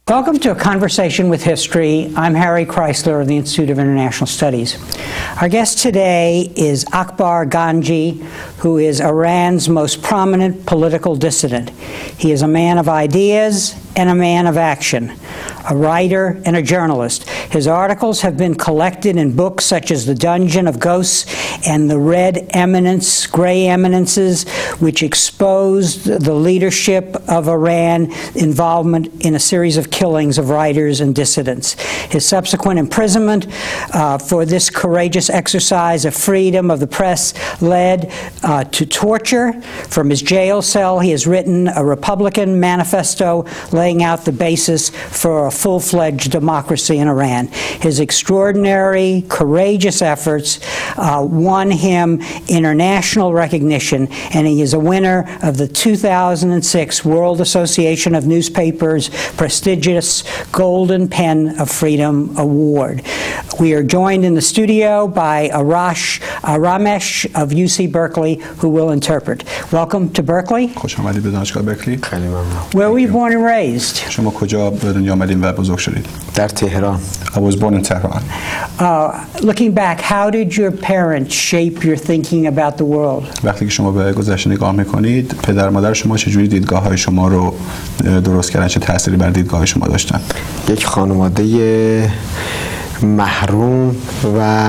Welcome to A Conversation with History. I'm Harry Chrysler of the Institute of International Studies. Our guest today is Akbar Ganji, who is Iran's most prominent political dissident. He is a man of ideas and a man of action, a writer and a journalist. His articles have been collected in books such as The Dungeon of Ghosts and The Red Eminence, Gray Eminences, which exposed the leadership of Iran involvement in a series of killings of writers and dissidents. His subsequent imprisonment for this courageous exercise of freedom of the press led to torture. From his jail cell, he has written a Republican manifesto laying out the basis for a full-fledged democracy in Iran. His extraordinary, courageous efforts won him international recognition, and he is a winner of the 2006 World Association of Newspapers prestigious Golden Pen of Freedom Award. We are joined in the studio by Aramesh of UC Berkeley, who will interpret. Welcome to Berkeley. خوش آمدید به دانشگاه برکلی. Where were you born and raised? شما کجا به دنیا آمدید و بزرگ شدید؟ در تهران. I was born in Tehran. Looking back, how did your parents shape your thinking about the world? وقتی که شما به گذشته نگاه میکنید، پدر مادر شما چجوری دیدگاه‌های شما رو درست کردن، چه تأثیری بر دیدگاه شما داشتن؟ یک خانواده محروم و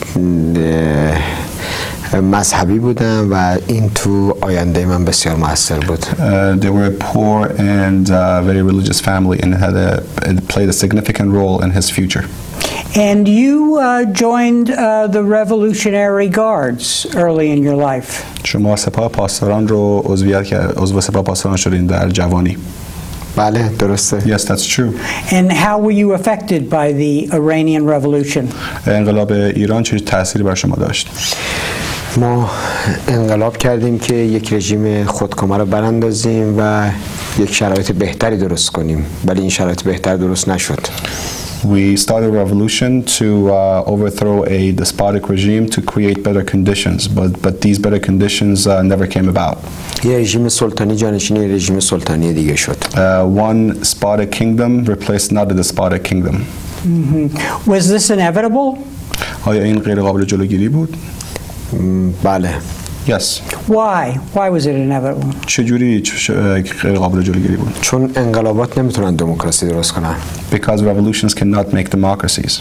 مذهبی بودن و این تو آینده من بسیار موثر بود. They were a poor and very religious family and it played a significant role in his future. And you joined the Revolutionary Guards early in your life. شما سپاه پاسداران رو عضو سپاه پاسداران شدین در جوانی. بله درسته. Yes, that's true. And how were you affected by the Iranian Revolution? انقلاب ایران چه تأثیری بر شما داشت؟ ما انقلاب کردیم که یک رژیم خودکامه رو براندازیم و یک شرایط بهتری درست کنیم، ولی این شرایط بهتر درست نشد. We started a revolution to overthrow a despotic regime to create better conditions, but these better conditions never came about. یه رژیم سلطانی جانشین رژیم سلطانی دیگه شد. One despotic kingdom replaced another despotic kingdom. Was this inevitable? آیا این غیر قابل جلوگیری بود؟ بله. Yes. Why? Why was it inevitable? چجوری غیر قابل جلوگیری بود؟ چون انقلابات نمیتونن دموکراسی درست کنن. Because revolutions cannot make democracies.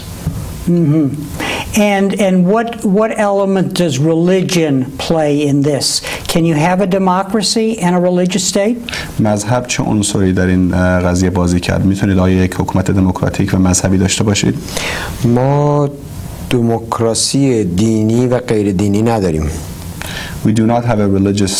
And what element does religion play in this? Can you have a democracy and a religious state? مذهب چه عنصری در این قضیه بازی کرد؟ میتونید آیا یک حکومت دموکراتیک و مذهبی داشته باشید؟ ما دموکراسی دینی و غیر دینی نداریم. We do not have a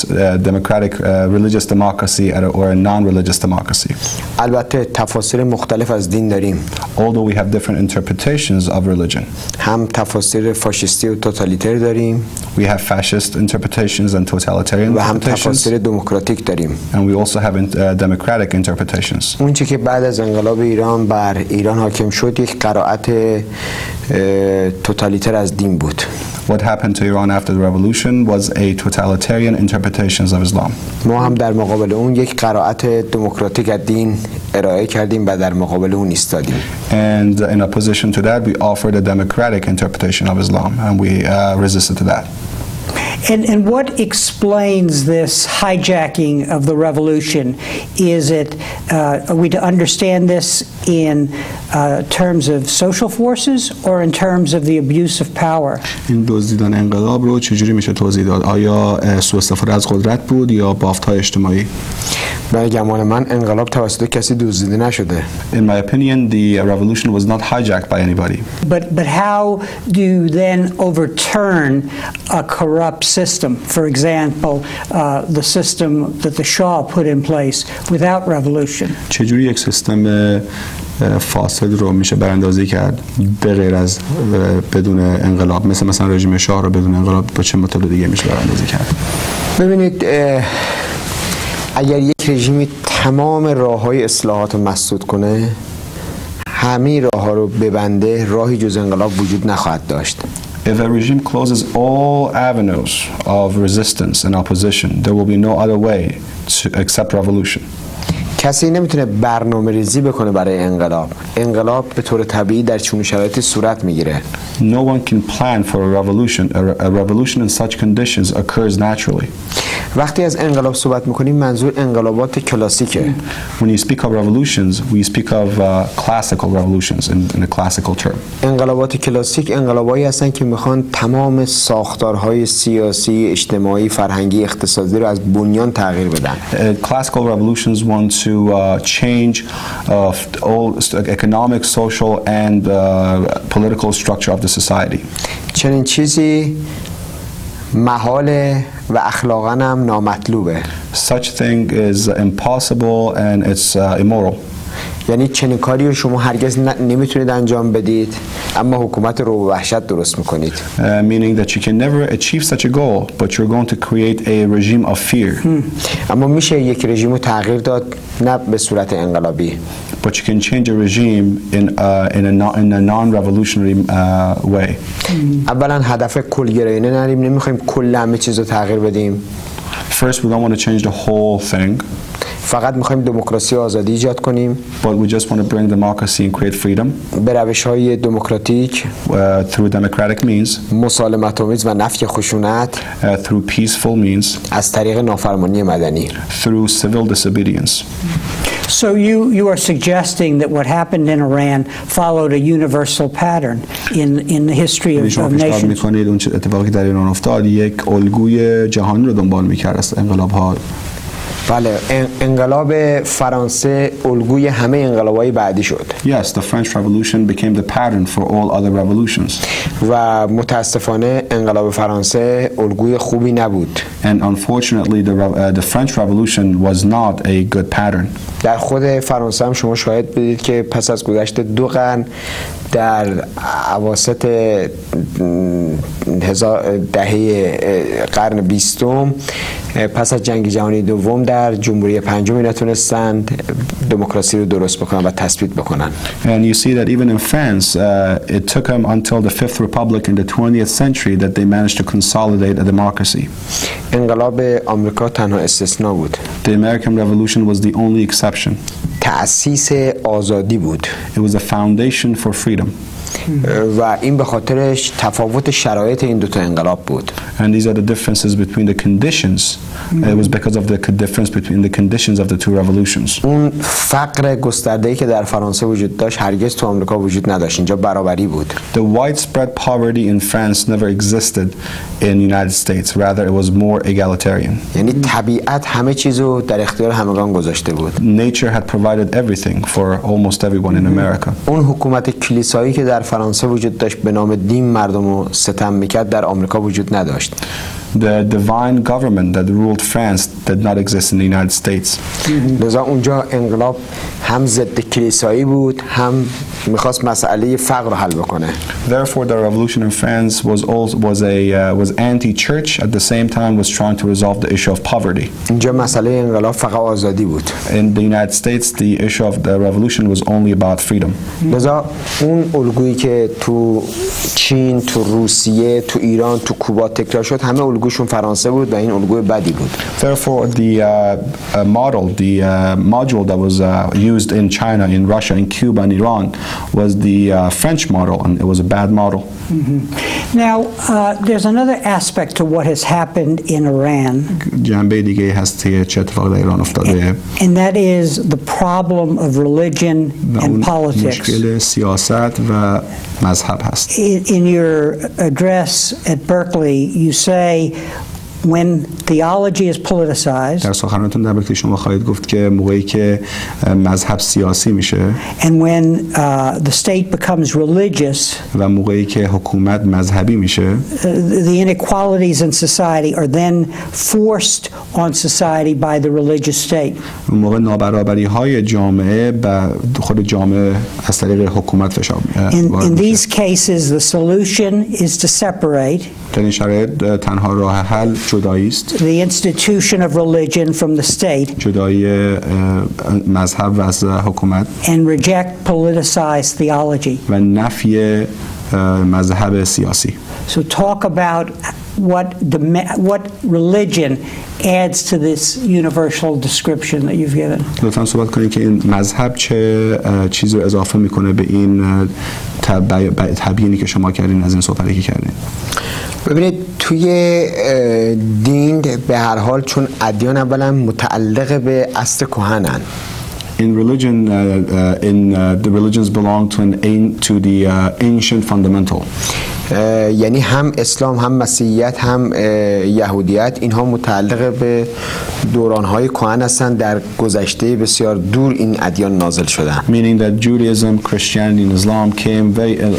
religious democracy or a non-religious democracy. البته تفاسیر مختلف از دین داریم. Although we have different interpretations of religion. هم تفاسیر فاشیستی و توتالیتر داریم. We have fascist interpretations and totalitarian و هم interpretations. تفاسیر دموکراتیک داریم. And we also have democratic interpretations. اون چیزی که بعد از انقلاب ایران بر ایران حاکم شد یک قرائت توتالیتر از دین بود. What happened to Iran after the revolution was a totalitarian interpretations of Islam. ما هم در مقابل اون یک قرائت دموکراتیک از دین ارائه کردیم و در مقابل اون ایستادیم. And in opposition to that, we offered a democratic interpretation of Islam, and we resisted to that. And what explains this hijacking of the revolution? Is it, are we to understand this in terms of social forces or in terms of the abuse of power? این دزدیدن انقلاب رو چجوری میشه توضیح داد؟ آیا سوء استفاده از قدرت بود یا بافت‌های اجتماعی؟ به گمان من انقلاب توسط کسی دزدیده نشده. In my opinion, the revolution was not hijacked by anybody. But how do you then overturn a corrupt system? For example, the system that the Shah put in place without revolution. چجوری یک سیستم فاسد رو میشه براندازی کرد به غیر از بدون انقلاب، مثلا رژیم شاه رو بدون انقلاب با چه متد دیگه میشه براندازی کرد؟ ببینید اگر یک رژیمی تمام راه‌های اصلاحات رو مسدود کنه، همه راه‌ها رو ببنده، راهی جز انقلاب وجود نخواهد داشت. If a regime closes all avenues of resistance and opposition, there will be no other way except revolution. کسی نمیتونه برنامه ریزی بکنه برای انقلاب. انقلاب به طور طبیعی در چنین شرایطی صورت میگیره. No one can plan for a revolution. A revolution in such conditions occurs naturally. وقتی از انقلاب صحبت میکنیم منظور انقلابات کلاسیکه. When you speak of revolutions, we speak of classical revolutions in a classical term. انقلابات کلاسیک انقلابایی هستن که میخوان تمام ساختارهای سیاسی، اجتماعی، فرهنگی، اقتصادی رو از بنیان تغییر بدن. Classical revolutions want to change all economic, social, and political structure of the society. چنین چیزی محاله و اخلاقاً هم نامطلوبه. Such thing is impossible and it's immoral. یعنی چنین کاری رو شما هرگز نمیتونید انجام بدید اما حکومت رو به وحشت درست میکنید. Meaning that you can never achieve such a goal, but you're going to create a regime of fear. اما میشه یک رژیم رو تغییر داد نه به صورت انقلابی. But you can change a regime in a non-revolutionary way. اولا هدف کلگرایانه نریم، نمیخوایم کل همه چیز رو تغییر بدیم. First, we don't want to change the whole thing. فقط میخوایم دموکراسی و آزادی ایجاد کنیم. But we just want to bring democracy and create freedom. به روش‌های دموکراتیک. Through democratic means. مسالمت‌آمیز و نفی خشونت. Through peaceful means. از طریق نافرمانی مدنی. Through civil disobedience. So you are suggesting that what happened in Iran followed a universal pattern in the history of nations. می‌کنید اون اتفاقی در ایران افتاد یک الگوی جهانی رو دنبال می‌کرد است انقلاب‌ها. بله، انقلاب فرانسه الگوی همه انقلاب‌های بعدی شد. Yes, the French Revolution became the pattern for all other revolutions. و متاسفانه انقلاب فرانسه الگوی خوبی نبود. And unfortunately, the French Revolution was not a good pattern. در خود فرانسه هم شما شاهد بدید که پس از گذشت 2 قرن در اواسط دهه قرن 20 پس از جنگ جهانی دوم در جمهوری پنجم نتونستند دموکراسی رو درست بکنن و تثبیت بکنن. And you see that even in France, it took them until the Fifth Republic in the 20th century that they managed to consolidate a democracy. انقلاب آمریکا تنها استثناء بود. The American Revolution was the only exception. تأسیس آزادی بود. It was a foundation for freedom. و این به خاطرش تفاوت شرایط این 2 تا انقلاب بود. And these are the differences between the conditions. It was because of the difference between the conditions of the 2 revolutions. اون فقر گسترده‌ای که در فرانسه وجود داشت هرگز تو آمریکا وجود نداشت. اینجا برابری بود. The widespread poverty in France never existed in the United States. Rather, it was more egalitarian. یعنی طبیعت همه چیزو در اختیار همگان گذاشته بود. Nature had provided everything for almost everyone in America. اون حکومت کلیسایی که در فرانسه وجود داشت به نام دین مردم رو ستم میکرد در آمریکا وجود نداشت. The divine government that ruled France did not exist in the United States. لذا اونجا انقلاب هم ضد کلیسایی بود هم میخواست مسئله فقر رو حل بکنه. Therefore, the revolution in France was anti-church. At the same time, was trying to resolve the issue of poverty. اینجا مسئله انقلاب فقط آزادی بود. In the United States, the issue of the revolution was only about freedom. لذا اون الگویی که تو چین، تو روسیه، تو ایران، تو کوبا تکرار شد همه الگوشون فرانسه بود و این الگوی بدی بود. Therefore, the module that was used in China, in Russia, in Cuba, and Iran was the French model, and it was a bad model. Now, there's another aspect to what has happened in Iran. جنبه دیگه هست که چه اتفاقی در ایران افتاده. And that is the problem of religion and politics. مشکل سیاست و مذهب هست. In your address at Berkeley, you say when theology is politicized, در سخنرانیتون در برکلی شما خواهید گفت که موقعی که مذهب سیاسی میشه and when the state becomes religious, و موقعی که حکومت مذهبی میشه, the inequalities in society are then forced on society by the religious state. اون موقع نابرابری های جامعه به خود جامعه از طریق حکومت فشار In these cases, the solution is to separate در این شرایط تنها راه حل جدایی است. The institution of religion from the state. جدایی مذهب و از حکومت. And reject politicized theology. و نفی مذهب سیاسی. So talk about what religion adds to this universal description that you've given. لطفاً صحبت کنید که این مذهب چه چیزی رو اضافه میکنه به این تبیینی که شما کردین از این صحبتی که کردین. ببینید توی دین به هر حال چون ادیان اولا متعلق به اصل کهنن. In religion, the religions belong to the ancient fundamental. یعنی هم اسلام هم مسیحیت هم یهودیت اینها متعلق به دورانهای کهن هستند در گذشته بسیار دور این ادیان نازل شدن. Meaning that Judaism, Christianity and Islam came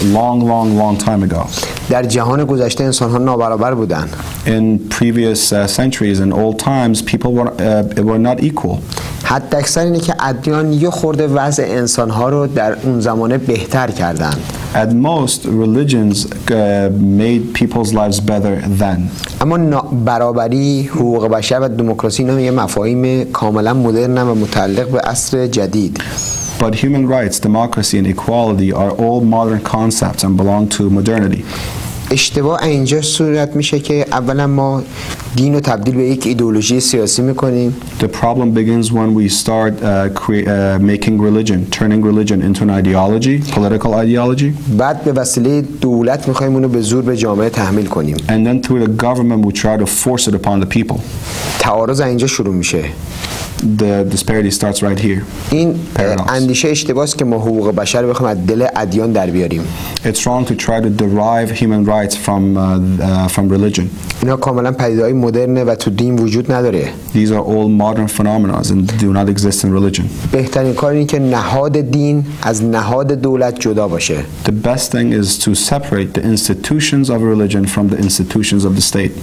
long time ago. در جهان گذشته انسان‌ها نابرابر بودند. In previous centuries and old times people were not equal. حتی اکثر اینه که ادیان یه خورده وضع انسان‌ها رو در اون زمانه بهتر کردند. At most, religions made people's lives better then. اما برابری، حقوق بشر و دموکراسی اینا یه مفاهیم کاملا مدرن و متعلق به عصر جدید. But human rights, democracy and equality are all modern concepts and belong to modernity. اشتباه اینجا صورت میشه که اولا ما دین رو تبدیل به یک ایدئولوژی سیاسی میکنیم. The problem begins when we start making turning religion into an ideology, political ideology. بعد به وسیله دولت میخوایم اونو به زور به جامعه تحمیل کنیم. And then through the government we try to force it upon the people. تعارض اینجا شروع میشه. The disparity starts right here. این اندیشه اشتباهی است که ما حقوق بشر بخوایم از دل ادیان در بیاریم. It's wrong to try to derive human rights from religion. اینا کاملا پدیده‌های مدرنه و تو دین وجود نداره. These are all modern phenomena and do not exist in religion. بهترین کار اینه که نهاد دین از نهاد دولت جدا باشه. The best thing is to separate the institutions of religion from the institutions of the state.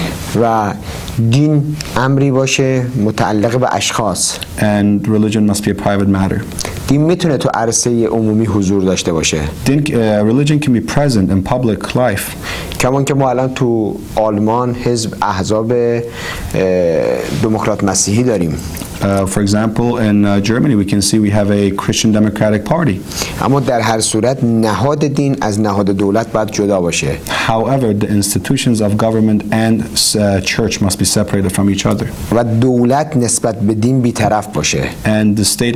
و دین امری باشه متعلق به اشخاص. And religion must be a private matter. دین میتونه تو عرصه عمومی حضور داشته باشه. Religion can be present in public life. کمان که ما الان تو آلمان حزب احزاب دموکرات مسیحی داریم. For example, in Germany we can see we have a Christian Democratic Party. اما در هر صورت نهاد دین از نهاد دولت باید جدا باشه. However, the institutions of government and church must be separated from each other. و دولت نسبت به دین بی‌طرف باشه. And the state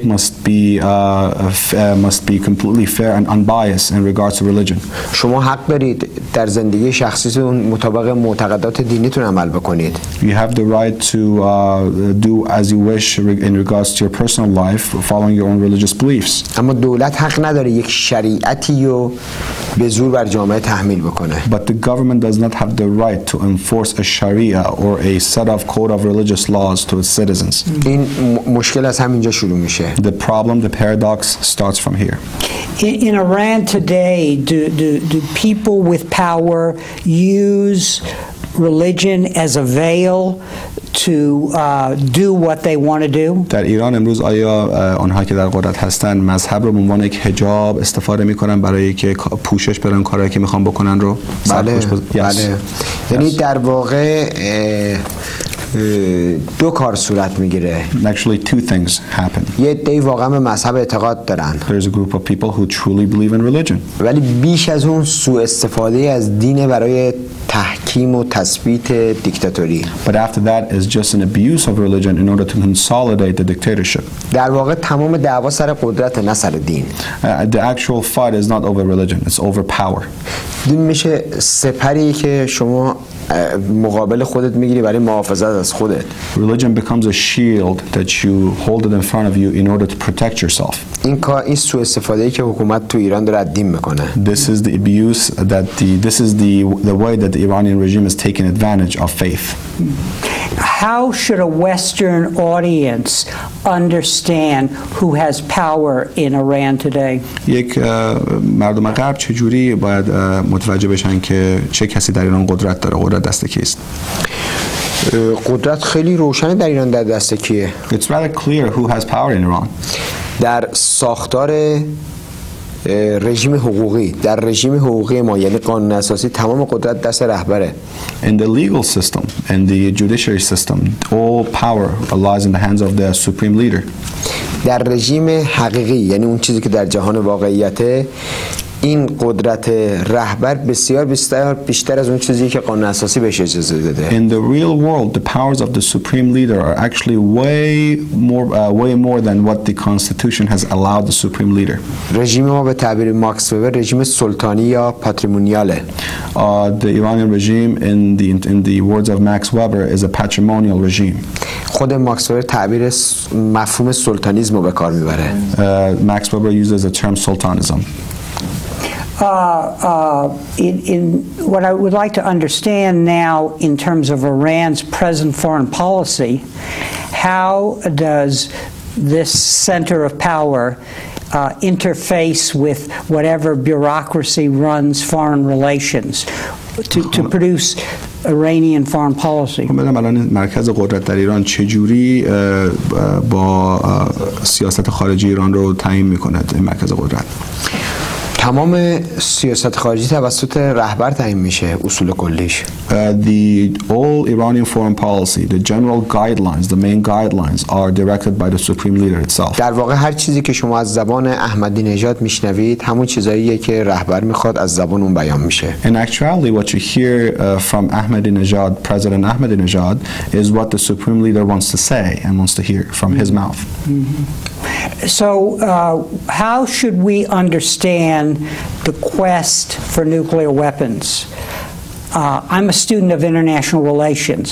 must be completely fair and unbiased in regards to religion. شما حق دارید در زندگی شخصیتون مطابق معتقدات دینیتون عمل بکنید. You have the right to do as you wish in regards to your personal life, following your own religious beliefs. اما دولت حق نداره یک شریعتی رو به زور بر جامعه تحمیل بکنه. But the government does not have the right to enforce a sharia or a set of code of religious laws to its citizens. این مشکل از همینجا شروع میشه. The problem, the paradox starts from here. In Iran today, do people with power use religion as a veil to do what they want to do? در ایران امروز آیا آنها که در قدرت هستند مذهب رو به عنوان یک حجاب استفاده میکنن برای که پوشش بدن کارهایی که میخوان بکنن رو؟ بله. بله. یعنی در واقع دو کار صورت میگیره. Actually, two things happen. یه عده‌ای واقعا به مذهب اعتقاد دارن. There's a group of people who truly believe in religion. ولی بیش از اون سوء استفاده از دین برای تحکیم و تثبیت دیکتاتوری. But after that is just an abuse of religion in order to consolidate the dictatorship. در واقع تمام دعوا سر قدرت نه سر دین. The actual fight is not over religion, it's over power. دین میشه سپری که شما مقابل خودت میگیری برای محافظت از خودت. Religion becomes a shield that you hold it in front of you in order to protect yourself. این سوء استفاده‌ای که حکومت تو ایران داره از دین میکنه. This is the abuse the way that the Iranian regime is taking advantage of faith. How should a Western audience understand who has power in Iran today? یک مردم غرب چجوری باید متوجه بشن که چه کسی در ایران قدرت داره، قدرت دست کیست؟ قدرت خیلی روشنه در ایران در دست کیه. It's rather clear who has power in Iran. در ساختار رژیم حقوقی، در رژیم حقوقی ما یعنی قانون اساسی تمام قدرت دست رهبره. In the legal system and the judiciary system, all power lies in the hands of the supreme leader. در رژیم حقیقی یعنی اون چیزی که در جهان واقعیته این قدرت رهبر بسیار بیشتر از اون چیزی که قانون اساسی بهش اجازه داده. In the real world, the powers of the supreme leader are actually way more than what the constitution has allowed the supreme leader. رژیم ما به تعبیر ماکس وبر رژیم سلطانی یا پاتریمونیاله. The Iranian regime, in the words of Max Weber, is a patrimonial regime. خود ماکس وبر تعبیر مفهوم سلطانیسم رو به کار میبره. Max Weber uses the term sultanism. In what I would like to understand now in terms of Iran's present foreign policy, how does this center of power interface with whatever bureaucracy runs foreign relations to produce Iranian foreign policy? الان مرکز قدرت در ایران چجوری با سیاست خارجی ایران رو تعیین می‌کند این مرکز قدرت؟ تمام سیاست خارجی توسط رهبر تعیین میشه اصول کلیش. The all Iranian foreign policy, the general guidelines, the main guidelines are directed by the supreme leader itself. در واقع هر چیزی که شما از زبان احمدی نژاد میشنوید همون چیزاییه که رهبر میخواد از زبان اون بیان میشه. In actuality, what you hear from Ahmadinejad, President Ahmadinejad, is what the supreme leader wants to say and wants to hear from his mouth. So, how should we understand the quest for nuclear weapons? I'm a student of international relations.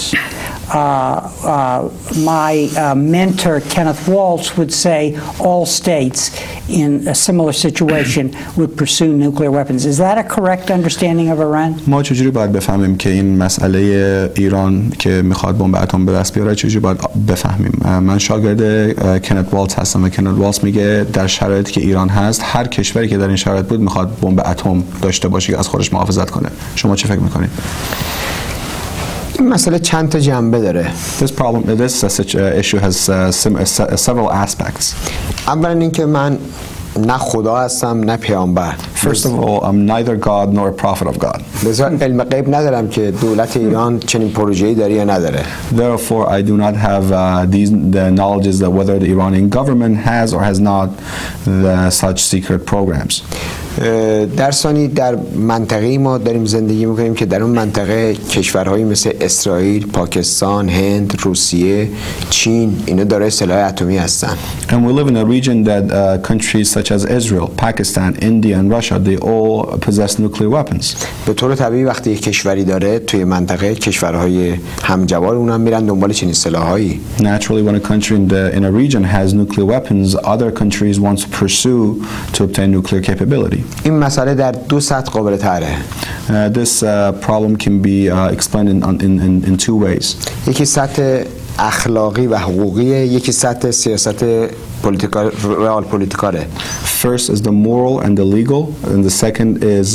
My mentor, Kenneth Waltz, would say all states in a similar situation would pursue nuclear weapons. Is that a correct understanding of Iran? ما چجوری باید بفهمیم که این مسئله ایران که میخواد بمب اتم به دست بیاره چجوری باید بفهمیم؟ من شاگرد کنت والتز هستم و کنت والتز میگه در شرایطی که ایران هست هر کشوری که در این شرایط بود میخواد بمب اتم داشته باشه که از خودش محافظت کنه. شما چه فکر میکنید؟ این مسئله چند تا جنبه داره. This issue has several aspects. اولا اینکه من نه خدا هستم نه پیامبر. First of all, I'm neither God nor a prophet of God. لذا علم غیب ندارم که دولت ایران چنین پروژه‌ای داره یا نداره. Therefore, I do not have the knowledges that whether the Iranian government has or has not such secret programs. در ثانی در منطقه‌ای ما داریم زندگی می‌کنیم که در اون منطقه کشورهایی مثل اسرائیل، پاکستان، هند، روسیه، چین اینا دارای سلاح اتمی هستن. And we live in a region that countries such as Israel, Pakistan, India and Russia, they all possess nuclear weapons. به طور طبیعی وقتی یک کشوری داره توی منطقه کشورهای همجوار اونها میرن دنبال چنین سلاحایی. Naturally, when a country in a region has nuclear weapons, other countries want to pursue to obtain nuclear capability. این مسئله در دو سطح قابل طرحه. This problem can be explained in two ways. یکی سطح اخلاقی و حقوقی، یکی سطح سیاست رئال پولیتیکاله. First is the moral and the legal, and the second is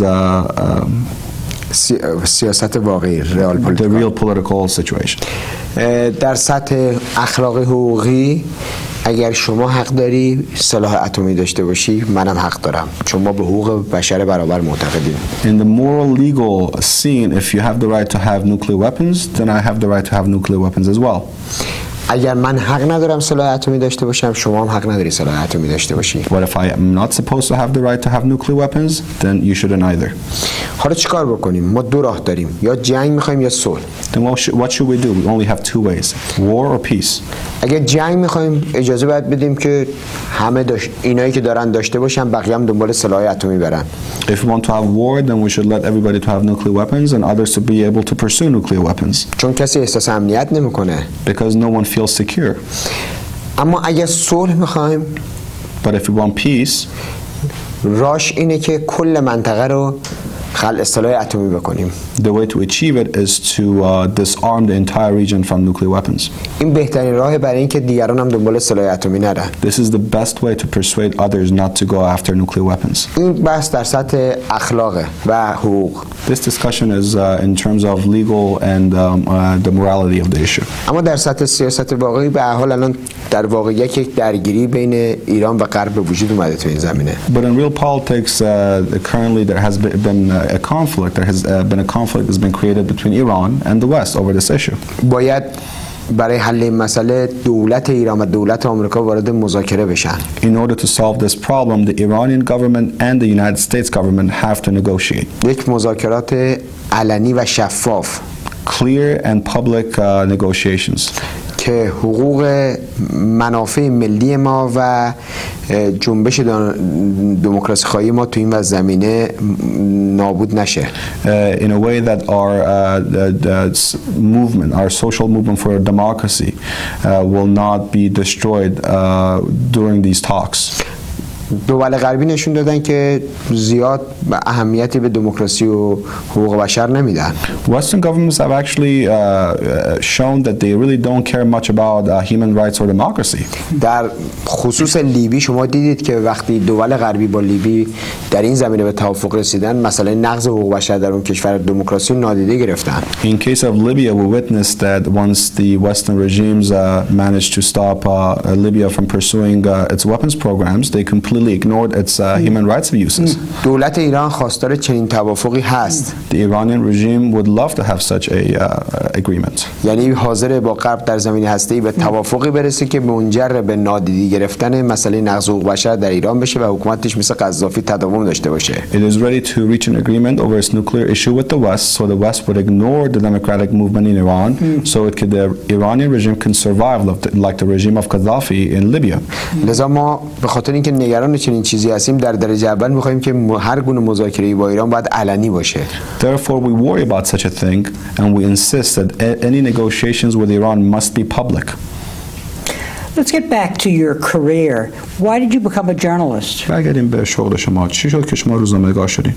سیاست واقعی رئال the پولیتیکال. real political situation. در سطح اخلاقی حقوقی اگر شما حق داری سلاح اتمی داشته باشی منم حق دارم چون ما به حقوق بشر برابر معتقدیم. In the moral legal scene, if you have the right to have nuclear weapons, then I have the right to have nuclear weapons as well. اگر من حق ندارم سلاح اتمی داشته باشم شما هم حق نداری سلاح اتمی داشته باشی. But if I am not supposed to have the right to have nuclear weapons, then you shouldn't either. حالا چیکار بکنیم؟ ما دو راه داریم، یا جنگ می‌خوایم یا صلح. Then what should we do? We only have two ways: war or peace. اگر جنگ می‌خوایم اجازه باید بدیم که همه اینایی که دارن داشته باشن بقیه هم دنبال سلاح اتمی برن. If we want to have war, then we should let everybody to have nuclear weapons and others to be able to pursue nuclear weapons. چون کسی احساس امنیت نمی‌کنه. Because no one feels secure. اما اگر صلح می‌خوایم But if we want peace, راش اینه که کل منطقه رو خلع سلاح اتمی بکنیم. the way to achieve it is to disarm the entire region from nuclear weapons. این بهترین راه برای اینکه دیگران هم دنبال سلاح اتمی نرن. This is the best way to persuade others not to go after nuclear weapons. این بحث در سطح اخلاق و حقوق. This discussion is in terms of legal and the morality of the issue. اما در سطح سیاست واقعی به هر حال الان در واقعیت یک درگیری بین ایران و غرب به وجود اومده تو این زمینه. But in real politics, currently there has been a conflict. There has been a conflict that's been created between Iran and the West over this issue. باید برای حل این مسئله دولت ایران و دولت آمریکا وارد مذاکره بشن. In order to solve this problem, the Iranian government and the United States government have to negotiate. یک مذاکرات علنی و شفاف. Clear and public negotiations. که حقوق منافع ملی ما و جنبش دموکراسی خواهی ما تو این زمینه نابود نشه. In a way that our movement, our social movement for democracy, will not be destroyed during these talks. دول غربی نشون دادن که زیاد اهمیتی به دموکراسی و حقوق بشر نمیدن. Western governments have actually shown that they really don't care much about human rights or democracy. در خصوص لیبی شما دیدید که وقتی دول غربی با لیبی در این زمینه به توافق رسیدن، مثلا نقض حقوق بشر در اون کشور دموکراسی نادیده گرفتن. In case of Libya, we witnessed that once the Western regimes managed to stop Libya from pursuing its weapons programs, they completely ignored its human rights abuses. دولت ایران خواستار چنین توافقی هست. The Iranian regime would love to have such a agreement. یعنی حاضر با غرب در زمینه هسته‌ای به توافقی برسه که منجر به نادیده گرفتن مسئله نقض حقوق بشر در ایران بشه و حکومتش مثل قذافی تداوم داشته باشه. It is ready to reach an agreement over its nuclear issue with the West, so the West would ignore the democratic movement in Iran, so the Iranian regime can survive like the regime of Gaddafi in Libya. لذا ما به خاطر اینکه نگران چنین چیزی هستیم در درجه اول می‌خوایم که هر گونه مذاکره‌ای با ایران باید علنی باشه. Therefore we worry about such a thing and we insist that any negotiations with Iran must be public. Let's get back to your career. Why did you become a journalist? برگردیم به شغل شما. چی شد که شما روزنامه‌نگار شدین؟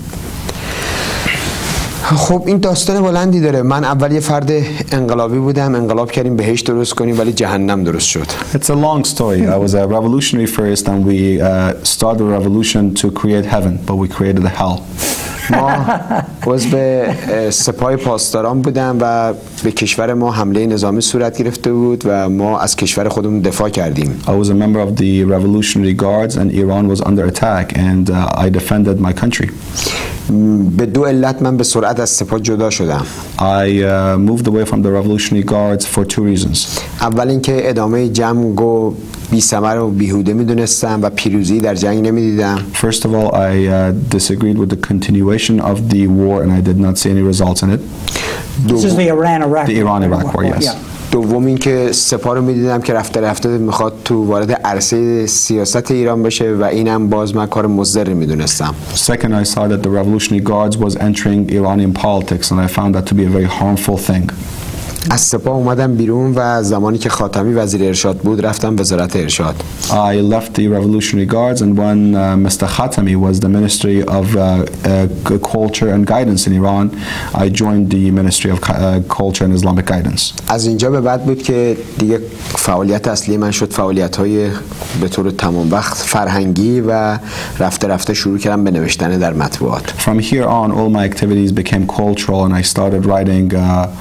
خب این داستان بلندی داره. من اول یه فرد انقلابی بودم، انقلاب کردیم بهشت درست کنیم ولی جهنم درست شد. It's a long story. I was a revolutionary first and we started a revolution to create heaven, but we created a hell. ما عضو سپاه پاسداران بودم و به کشور ما حمله نظامی صورت گرفته بود و ما از کشور خودمون دفاع کردیم. I was a member of the Revolutionary Guards and Iran was under attack and I defended my country. به دو علت من به سرعت از سپاه جدا شدم. I moved away from the Revolutionary Guards for two reasons. اول اینکه ادامه جنگ و بی‌ثمر و بیهوده میدونستم و پیروزی در جنگ نمیدیدم. First of all, I disagreed with the continuation of the war and I did not see any results in it. This is the Iran-Iraq war, yes. دوم اینکه سپاه رو میدیدم که رفته رفته میخواد تو وارد عرصه سیاست ایران بشه و اینم باز من کار مضر میدونستم. Second, I saw that the Revolutionary Guards was entering Iranian politics and I found that to be a very harmful thing. از سپاه اومدم بیرون و زمانی که خاتمی وزیر ارشاد بود رفتم وزارت ارشاد. I left the Revolutionary Guards and when Mr. Khatami was the Ministry of Culture and Guidance in Iran, I joined the Ministry of Culture and Islamic Guidance. از اینجا به بعد بود که دیگه فعالیت اصلی من شد فعالیت‌های به طور تمام وقت فرهنگی و رفته رفته شروع کردم به نوشتن در مطبوعات. From here on, all my activities became cultural and I started writing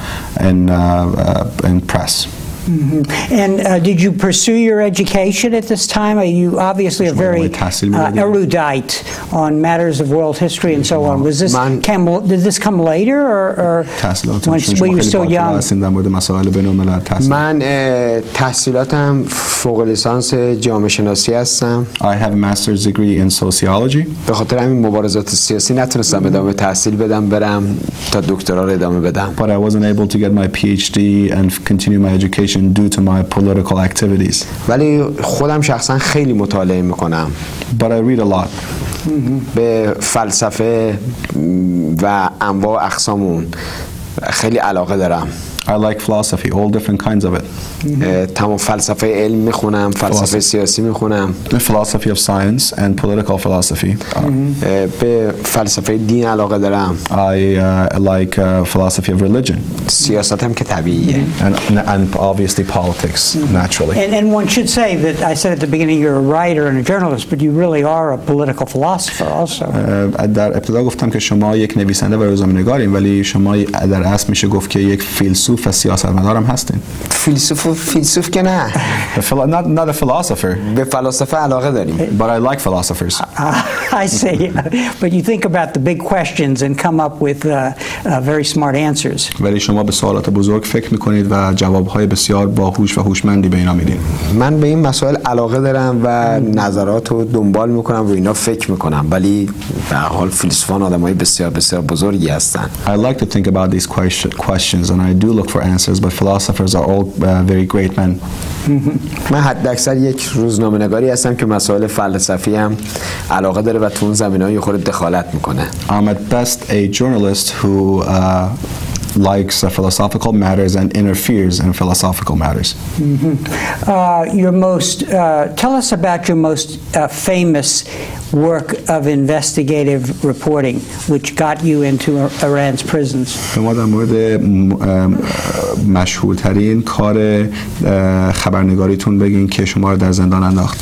in press. Mm-hmm. And did you pursue your education at this time? You obviously are very erudite on matters of world history and so on. Did this come later or were you still young? من تحصیلاتم فوق لیسانس جامعه شناسی هستم. I have a master's degree in sociology. به خاطر همین مبارزات سیاسی نتونستم ادامه تحصیل بدم برم تا دکترا رو ادامه بدم. But I wasn't able to get my PhD and continue my education due to my political activities. ولی خودم شخصا خیلی مطالعه میکنم. But I read a lot. به فلسفه و انواع اقسام خیلی علاقه دارم. I like philosophy, all different kinds of it. تمام فلسفه علم میخونم، فلسفه سیاسی میخونم. Philosophy of science and political philosophy. به فلسفه دین علاقه دارم. I like philosophy of religion. سیاست هم که طبیعیه. And obviously politics, naturally. And one should say that I said at the beginning you're a writer and a journalist, but you really are a political philosopher also. در ابتدا گفتم که شما یک نویسنده و روزنامه‌نگارین ولی شما در اصل میشه گفت که یک فیلسوف فیلسوف و سیاستمدارم هستین. فیلسوف که نه. Not a philosopher. به فلاسفه علاقه داریم. But I like philosophers. I see, but you think about the big questions and come up with very smart answers. ولی شما به سوالات بزرگ فکر میکنید و جوابهای بسیار باهوش و هوشمندی به اینا میدین. من به این مسائل علاقه دارم و نظرات رو دنبال میکنم و اینا فکر میکنم، ولی به هر حال فیلسوفان آدمای بسیار بسیار بزرگی هستن. I like to think about these questions and I do look for answers, but philosophers are all very great men. من حداکثر یک روزنامه‌نگاری هستم که مسائل فلسفی هم علاقه داره و تو اون زمینه‌ها یه خورده دخالت میکنه. I'm at best a journalist who likes philosophical matters and interferes in philosophical matters. Tell us about your most famous work of investigative reporting, which got you into Iran's prisons. ما در مورد مشهورترین کار خبرنگاریتون بگین که شما رو در زندان انداخت.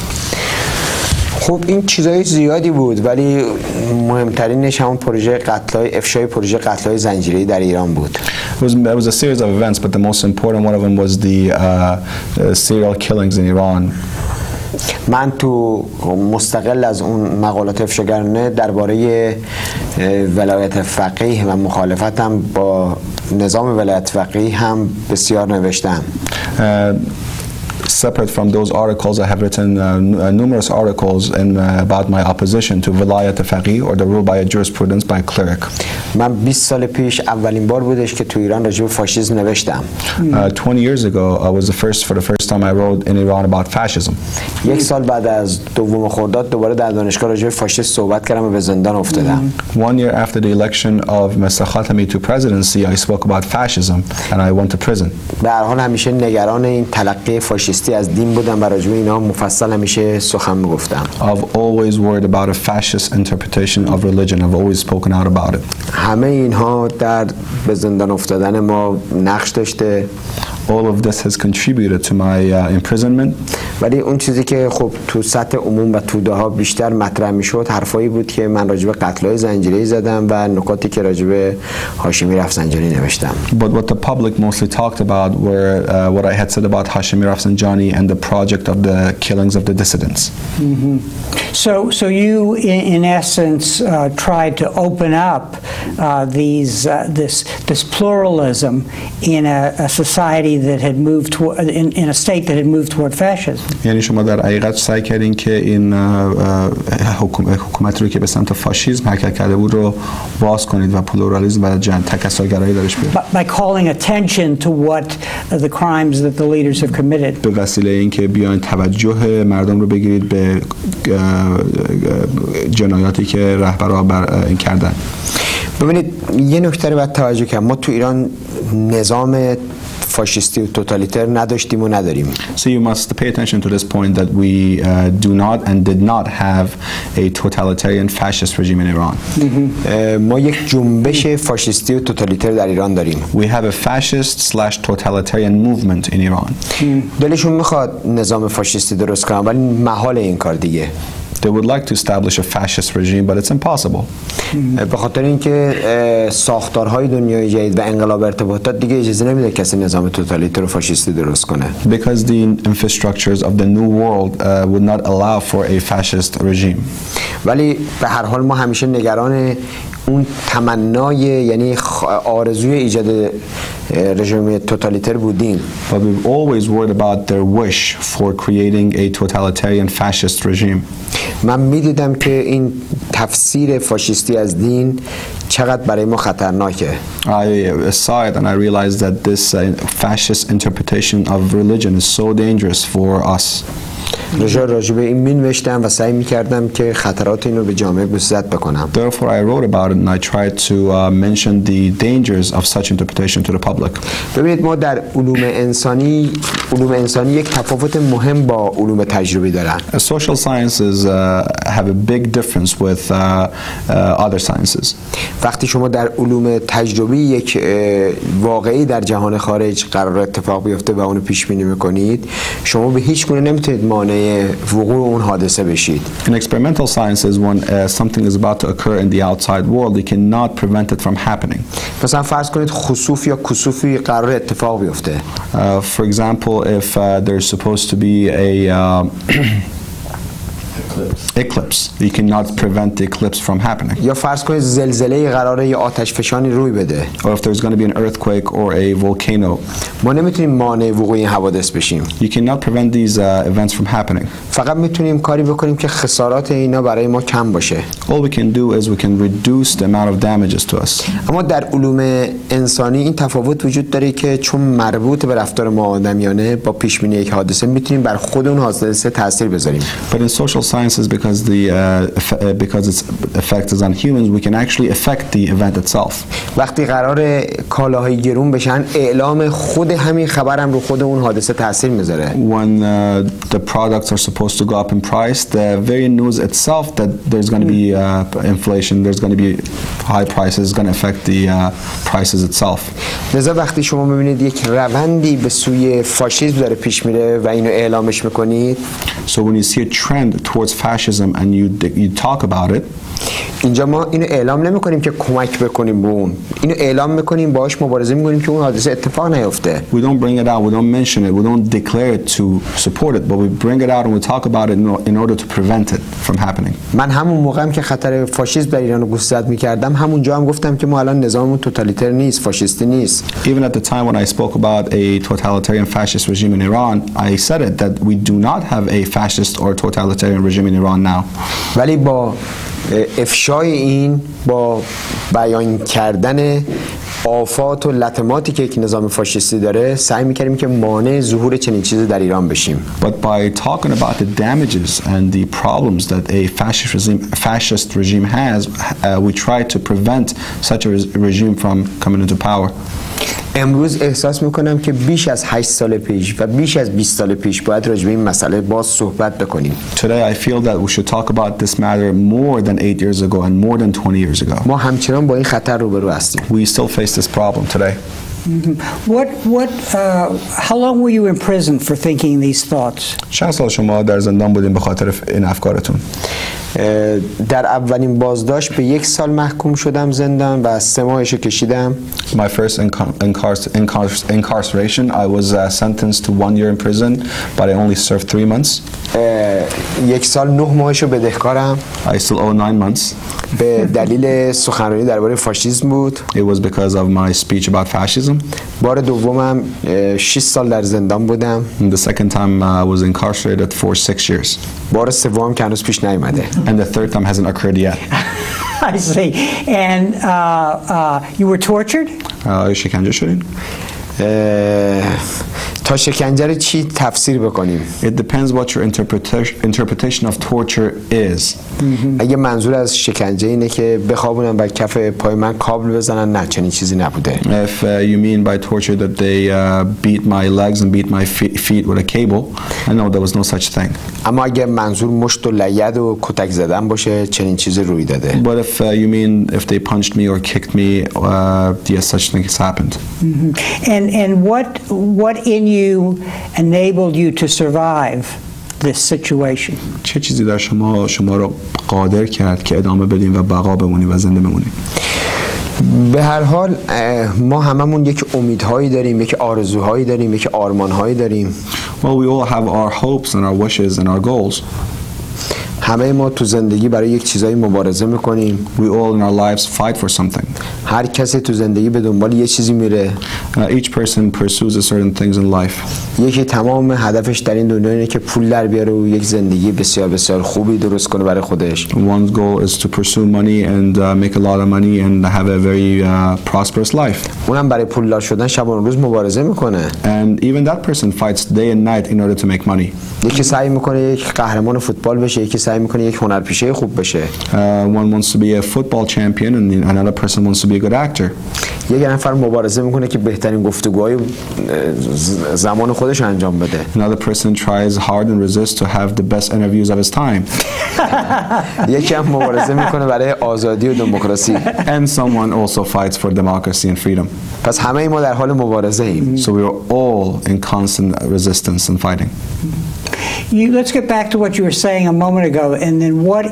خب این چیزای زیادی بود، ولی مهمترینش همون پروژه قتل‌های افشای پروژه قتل‌های زنجیره‌ای در ایران بود. It was a series of events, but the most important one of them was the serial killings in Iran. من تو مستقل از اون مقالات افشاگرانه درباره ولایت فقیه و مخالفتم با نظام ولایت فقیه هم بسیار نوشتم. Separate from those articles, I have written numerous articles about my opposition to Vilayat al-Faqih, or the rule by a jurisprudence by a cleric. من 20 سال پیش اولین بار بودش که تو ایران راجع به فاشیسم نوشتم. 20 years ago, I was for the first time I wrote in Iran about fascism. یک سال بعد از دوم خرداد دوباره در دانشگاه راجع به فاشیسم صحبت کردم و به زندان افتادم. 1 year after the election of Mr. Khatami to presidency, I spoke about fascism and I went to prison. به هر حال همیشه نگران این تلقی فاشیستی از دین بودم و راجع به اینا مفصل همیشه سخن میگفتم. I've always worried about a fascist interpretation of religion. I've always spoken out about it. همه اینها در به زندان افتادن ما نقش داشته. All of this has contributed to my imprisonment. ولی اون چیزی که خب تو سطح عموم و توده ها بیشتر مطرح میشد حرفایی بود که من راجع به قتل‌های زنجیره‌ای زدم و نکاتی که راجع به هاشمی رفسنجانی نوشتم. But what the public mostly talked about were what I had said about Hashemi Rafsanjani and the project of the killings of the dissidents. So you in essence tried to open up this pluralism in a society that had moved toward, in a state that had moved toward fascism. یعنی شما در حقیقت سعی کردین که این حکومت رو که به سمت فاشیسم حرکت کرده بود رو باز کنید و پلورالیسم و تکثرگرایی درش بیارید. By calling attention to what the crimes that the leaders have committed. به وسیله اینکه بیاین توجه مردم رو بگیرید به جنایاتی که رهبرها کردن. ببینید یه نکته رو باید توجه کنم، ما تو ایران نظام فاشیستی و توتالیتر نداشتیم و نداریم. So you must pay attention to this point that we do not and did not have a totalitarian fascist regime in Iran. ما یک جنبش فاشیستی و توتالیتر در ایران داریم. We have a fascist/totalitarian movement in Iran. دلشون میخواد نظام فاشیستی درست کنن ولی محال این کار دیگه. They would like to establish a fascist regime, but it's impossible. به خاطر اینکه ساختارهای دنیای جدید و انقلاب ارتباطات دیگه اجازه نمیده کسی نظام توتالیتر و فاشیستی درست کنه. Because the infrastructures of the new world would not allow for a fascist regime. ولی به هر حال ما همیشه نگران اون تمنای یعنی آرزوی ایجاد رژیم توتالیتر بودیم. But we've always worried about their wish for creating a totalitarian fascist regime. من میدیدم که این تفسیر فاشیستی از دین چقدر برای ما خطرناکه. I saw it and I realized that this fascist interpretation of religion is so dangerous for us. راجع به این مینوشتم و سعی میکردم که خطرات اینو به جامعه گوشزد بکنم. Therefore I wrote about it and I tried to mention the dangers of such interpretation to the public. ببینید ما در علوم انسانی یک تفاوت مهم با علوم تجربی دارن. Social sciences have a big difference with other sciences. وقتی شما در علوم تجربی یک واقعی در جهان خارج قرار اتفاق بیفته و اونو پیش بینی میکنید، شما به هیچ گونه نمیتونید مانع زمینه وقوع اون حادثه بشید. In experimental sciences, when something is about to occur in the outside world, you cannot prevent it from happening. مثلا فرض کنید خسوف یا کسوفی قرار اتفاق بیفته. For example, if there's supposed to be a eclipse, you cannot prevent the eclipse from happening. یا فرض کنید زلزله قراره یا آتش فشانی روی بده. Or if there's going to be an earthquake or a volcano. ما نمیتونیم مانع وقوع این حوادث بشیم. You cannot prevent these events from happening. فقط میتونیم کاری بکنیم که خسارات اینا برای ما کم باشه. All we can do is we can reduce the amount of damages to us. اما در علوم انسانی این تفاوت وجود داره که چون مربوط به رفتار ما آدمیانه با پیش بینی یک حادثه میتونیم بر خود اون حادثه تاثیر بذاریم. But in social sciences, because its effect is on humans, we can actually affect the event itself. وقتی قرار کالاهای گرون بشن اعلام خود همین خبرم رو خود اون حادثه تاثیر میذاره. When the products are supposed to go up in price, the very news itself that there's going to be inflation, there's going to be high prices, is going to affect the prices itself. لذا وقتی شما میبینید یک روندی به سوی فاشیسم داره پیش میره و اینو اعلامش میکنید، So when you see a trend towards fascism and you talk about it, اینجا ما اینو اعلام نمیکنیم که کمک بکنیم به اون، اینو اعلام میکنیم باهاش مبارزه میکنیم که اون حادثه اتفاق نیفته. We don't bring it out, we don't mention it, we don't declare it to support it, but we bring it out and we talk about it in order to prevent it from happening. من همون موقع هم که خطر فاشیسم در ایران رو گوشزد میکردم همونجا هم گفتم که ما الان نظاممون توتالیتر نیست، فاشیستی نیست. Even at the time when I spoke about a totalitarian fascist regime in Iran, I said it that we do not have a fascist or totalitarian regime in Iran now. ولی با افشای این، با بیان کردن آفات و لطماتی که یک نظام فاشیستی داره، سعی می‌کردیم که مانع ظهور چنین چیزی در ایران بشیم. But by talking about the damages and the problems that a fascist regime has, we try to prevent such a regime from coming into power. امروز احساس میکنم که بیش از 8 سال پیش و بیش از 20 سال پیش باید راجع به این مسئله باز صحبت بکنیم. Today I feel that we should talk about this matter more than 8 years ago and more than 20 years ago. ما همچنان با این خطر روبرو هستیم. We still face this problem today. How long were you in prison for thinking these thoughts? چند سال شما در زندان بودین به خاطر این افکارتون؟ در اولین بازداشت به 1 سال محکوم شدم زندان و 3 ماهشو کشیدم. My first incarceration, I was sentenced to 1 year in prison, but I only served 3 months. 1 سال 9 ماهشو بدهکارم. I still owe 9 months. به دلیل سخنرانی درباره فاشیسم بود. It was because of my speech about fascism. بار دومم 6 سال در زندان بودم. And the second time I was incarcerated for 6 years. بار سوم که هنوز پیش نیامده. And the third time hasn't occurred yet. I see. And you were tortured? شکنجه شدین؟ تا شکنجه رو چی تفسیر بکنیم؟ It depends what your interpretation of torture is. اگه منظور از شکنجه اینه که بخوابونن بر کف پای من کابل بزنن، نه چنین چیزی نبوده. If you mean by torture that they beat my legs and beat my feet with a cable, I know there was no such thing. اما اگه منظور مشت و لگد و کتک زدن باشه چنین چیزی روی داده. But if you mean if they punched me or kicked me, yes, such thing has happened. And what in you enabled you to survive this situation? چه چیزی در شما رو قادر کرد که ادامه بدین و بقا بمونید و زنده بمونید؟ به هر حال ما هممون یک امیدهایی داریم، یک آرزوهایی داریم، یک آرمانهایی داریم. Well, we all have our hopes and our wishes and our goals. همه ما تو زندگی برای یک چیزایی مبارزه میکنیم. We all in our lives fight for something. هر کسی تو زندگی به دنبال یه چیزی میره. Each person pursues a certain things in life. یکی تمام هدفش در این دنیا اینه که پول در بیاره و یک زندگی بسیار بسیار خوبی درست کنه برای خودش. One's goal is to pursue money and make a lot of money and have a very prosperous life. اونم برای پولدار شدن شب و روز مبارزه میکنه. And even that person fights day and night in order to make money. یکی سعی میکنه یک قهرمان فوتبال بشه، یکی سعی میکنه یک هنرپیشه خوب بشه. One wants to be a football champion and another person wants to be a good actor. یک نفر مبارزه میکنه که بهترین گفتگوهای زمان خودش انجام بده. Another person tries hard and resists to have the best interviews of his time. یکی هم مبارزه میکنه برای آزادی و دموکراسی. And someone also fights for democracy and freedom. پس همه ما در حال مبارزه ایم. So we are all in constant resistance and fighting. Let's get back to what you were saying a moment ago, and then what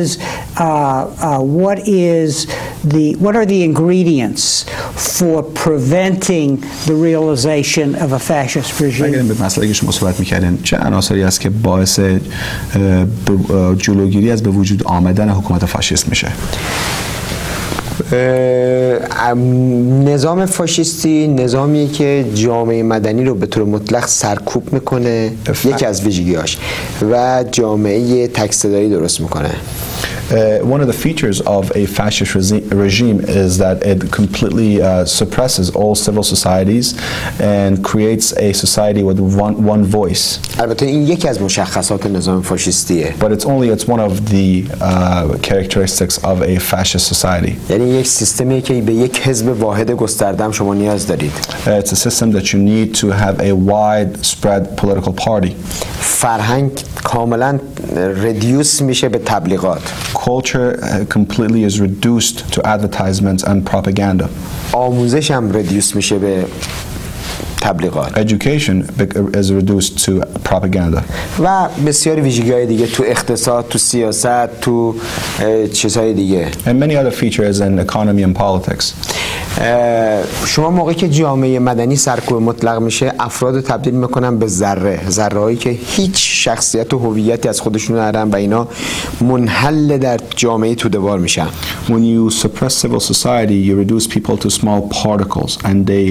are the ingredients for preventing the realization of a fascist regime? اگر به مسئله که شما صحبت می‌کردین چه عناصری است که باعث جلوگیری از به وجود آمدن حکومت فاشیست میشه؟ نظام فاشیستی نظامی که جامعه مدنی رو به طور مطلق سرکوب میکنه، یکی از ویژگی‌هاش، و جامعه تک صدایی درست میکنه. One of the features of a fascist regime is that it completely suppresses all civil societies and creates a society with one voice. البته این یکی از مشخصات نظام فاشیستیه. But it's one of the characteristics of a fascist society. یعنی یک سیستمی که به یک حزب واحد گسترده هم شما نیاز دارید. It's a system that you need to have a widespread political party. فرهنگ کاملا ردیوس میشه به تبلیغات. Culture completely is reduced to advertisements and propaganda. آموزش هم ردیوس میشه به تبلیغات. Education is reduced to propaganda. و بسیاری ویژگی‌های دیگه تو اقتصاد، تو سیاست، تو چیزهای دیگه. And many other features in economy and politics. شما موقعی که جامعه مدنی سرکوب مطلق میشه، افراد رو تبدیل میکنن به ذره‌هایی که هیچ شخصیت و هویتی از خودشون ندارن و اینا منحل در جامعه توده‌وار میشن. When you suppress civil society, you reduce people to small particles, and they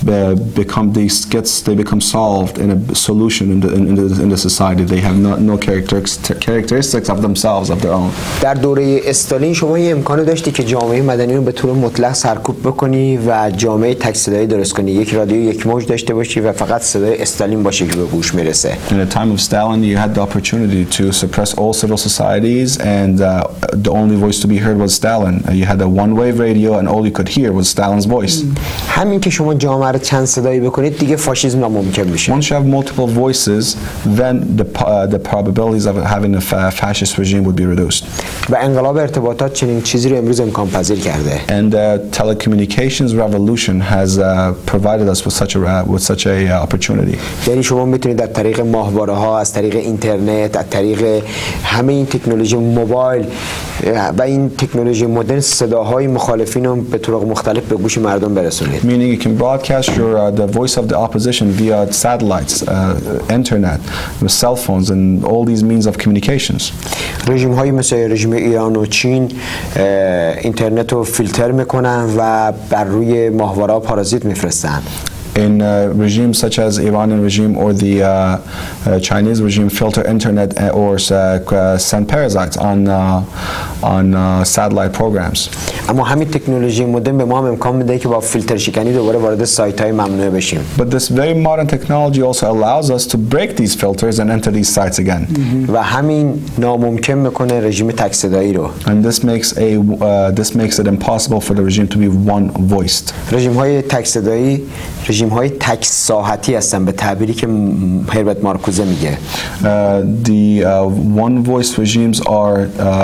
become solved in a solution in the society. They have no characteristics of themselves, of their own. در دوره استالین شما یه امکانو داشتی که جامعه مدنی رو به طور مطلق سرکوب بکنی و جامعه تک صدایی درست کنی. یک رادیو یک موج داشته باشی و فقط صدای استالین باشه که به گوش میرسه. In the time of Stalin, you had the opportunity to suppress all civil societies, and the only voice to be heard was Stalin. You had a one-wave radio, and all you could hear was Stalin's voice. همین که شما جامعه رو چند صدایی بکنید دیگه فاشیسم ناممکن میشه. Once you have multiple voices, then the probabilities of having a fascist regime would be reduced. و انقلاب ارتباطات چنین چیزی رو امروز امکان پذیر کرده. And the telecommunications revolution has provided us with such a opportunity. یعنی شما میتونید از طریق ماهواره‌ها، از طریق اینترنت، از طریق همه این تکنولوژی موبایل و این تکنولوژی مدرن صداهای مخالفین رو به طرق مختلف به گوش مردم برسونید. Meaning you can broadcast the voice of the opposition via satellites, internet, cell phones, and all these means of communications. رژیم‌های مثل رژیم ایران و چین اینترنت رو فیلتر میکنن و بر روی ماهواره‌ها پارازیت میفرستن. In regimes such as Iranian regime or the Chinese regime, filter internet or send parasites on satellite programs. اما همین تکنولوژی مدرن به ما هم امکان میده که با فیلتر شکنی دوباره وارد سایت‌های ممنوعه بشیم. But this very modern technology also allows us to break these filters and enter these sites again. و همین ناممکن میکنه رژیم تک صدایی رو. And this makes it impossible for the regime to be one-voiced. رژیم‌های تک صدایی رژیم‌های تک ساحتی هستن به تعبیری که هربرت مارکوزه میگه. The one-voice regimes are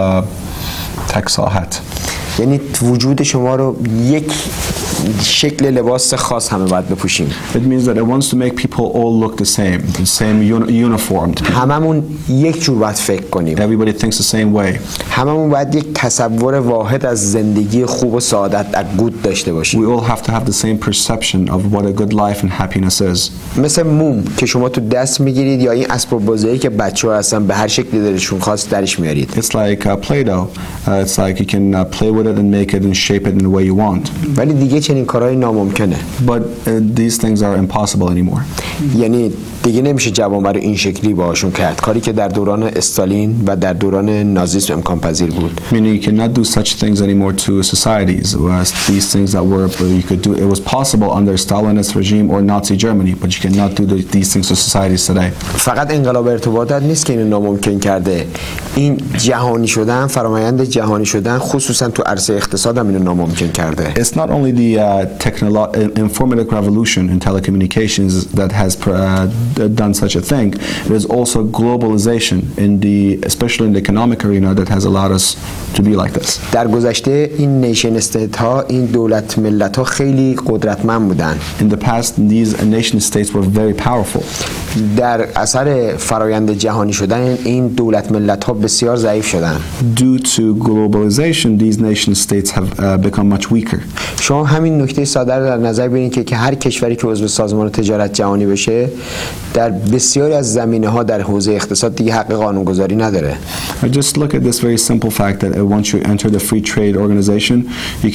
تک ساحت. یعنی وجود شما رو یک شکل لباس خاص همه باید بپوشیم. It means that it wants to make people all look the same uniformed. هممون یک جور باید فکر کنیم. Everybody thinks the same way. هممون باید یک تصور واحد از زندگی خوب و سعادت و گود داشته باشیم. We all have to have the same perception of what a good life and happiness is. مثل موم که شما تو دست میگیرید یا این اسباب بازی که بچه‌ها هستن به هر شکلی دلشون خواست درش میارید. It's like Play-Doh. It's like you can play with it and make it and shape it in the way you want. ولی دیگه چنین کارهای ناممکنه. But these things are impossible anymore. یعنی دیگه نمیشه جوامع رو این شکلی باهاشون کرد. کاری که در دوران استالین و در دوران نازیسم امکان پذیر بود. Meaning you cannot do such things anymore to societies. Whereas these things that you could do, it was possible under Stalinist regime or Nazi Germany, but you cannot do these things to societies today. فقط انقلاب ارتباطات نیست که اینو ناممکن کرده. این جهانی شدن، فرآیند جهانی شدن، خصوصا تو عرصه اقتصاد هم اینو ناممکن کرده. It's not only the informative revolution in telecommunications that has done such a thing. It is also globalization especially in the economic arena that has allowed us to be like this. در گذشته این نیشن استیت ها، این دولت ملت ها خیلی قدرتمند بودن. In the past, these nation states were very powerful. در اثر فرایند جهانی شدن این دولت ملت ها بسیار ضعیف شدن. Due to globalization, these nation states have become much weaker. شما همین نکته ساده رو در نظر بگیرید که هر کشوری که عضو سازمان تجارت جهانی بشه در بسیاری از زمینه‌ها در حوزه اقتصاد دیگه حق قانونگذاری نداره. Just look at this very simple fact that once you enter the free trade organization, you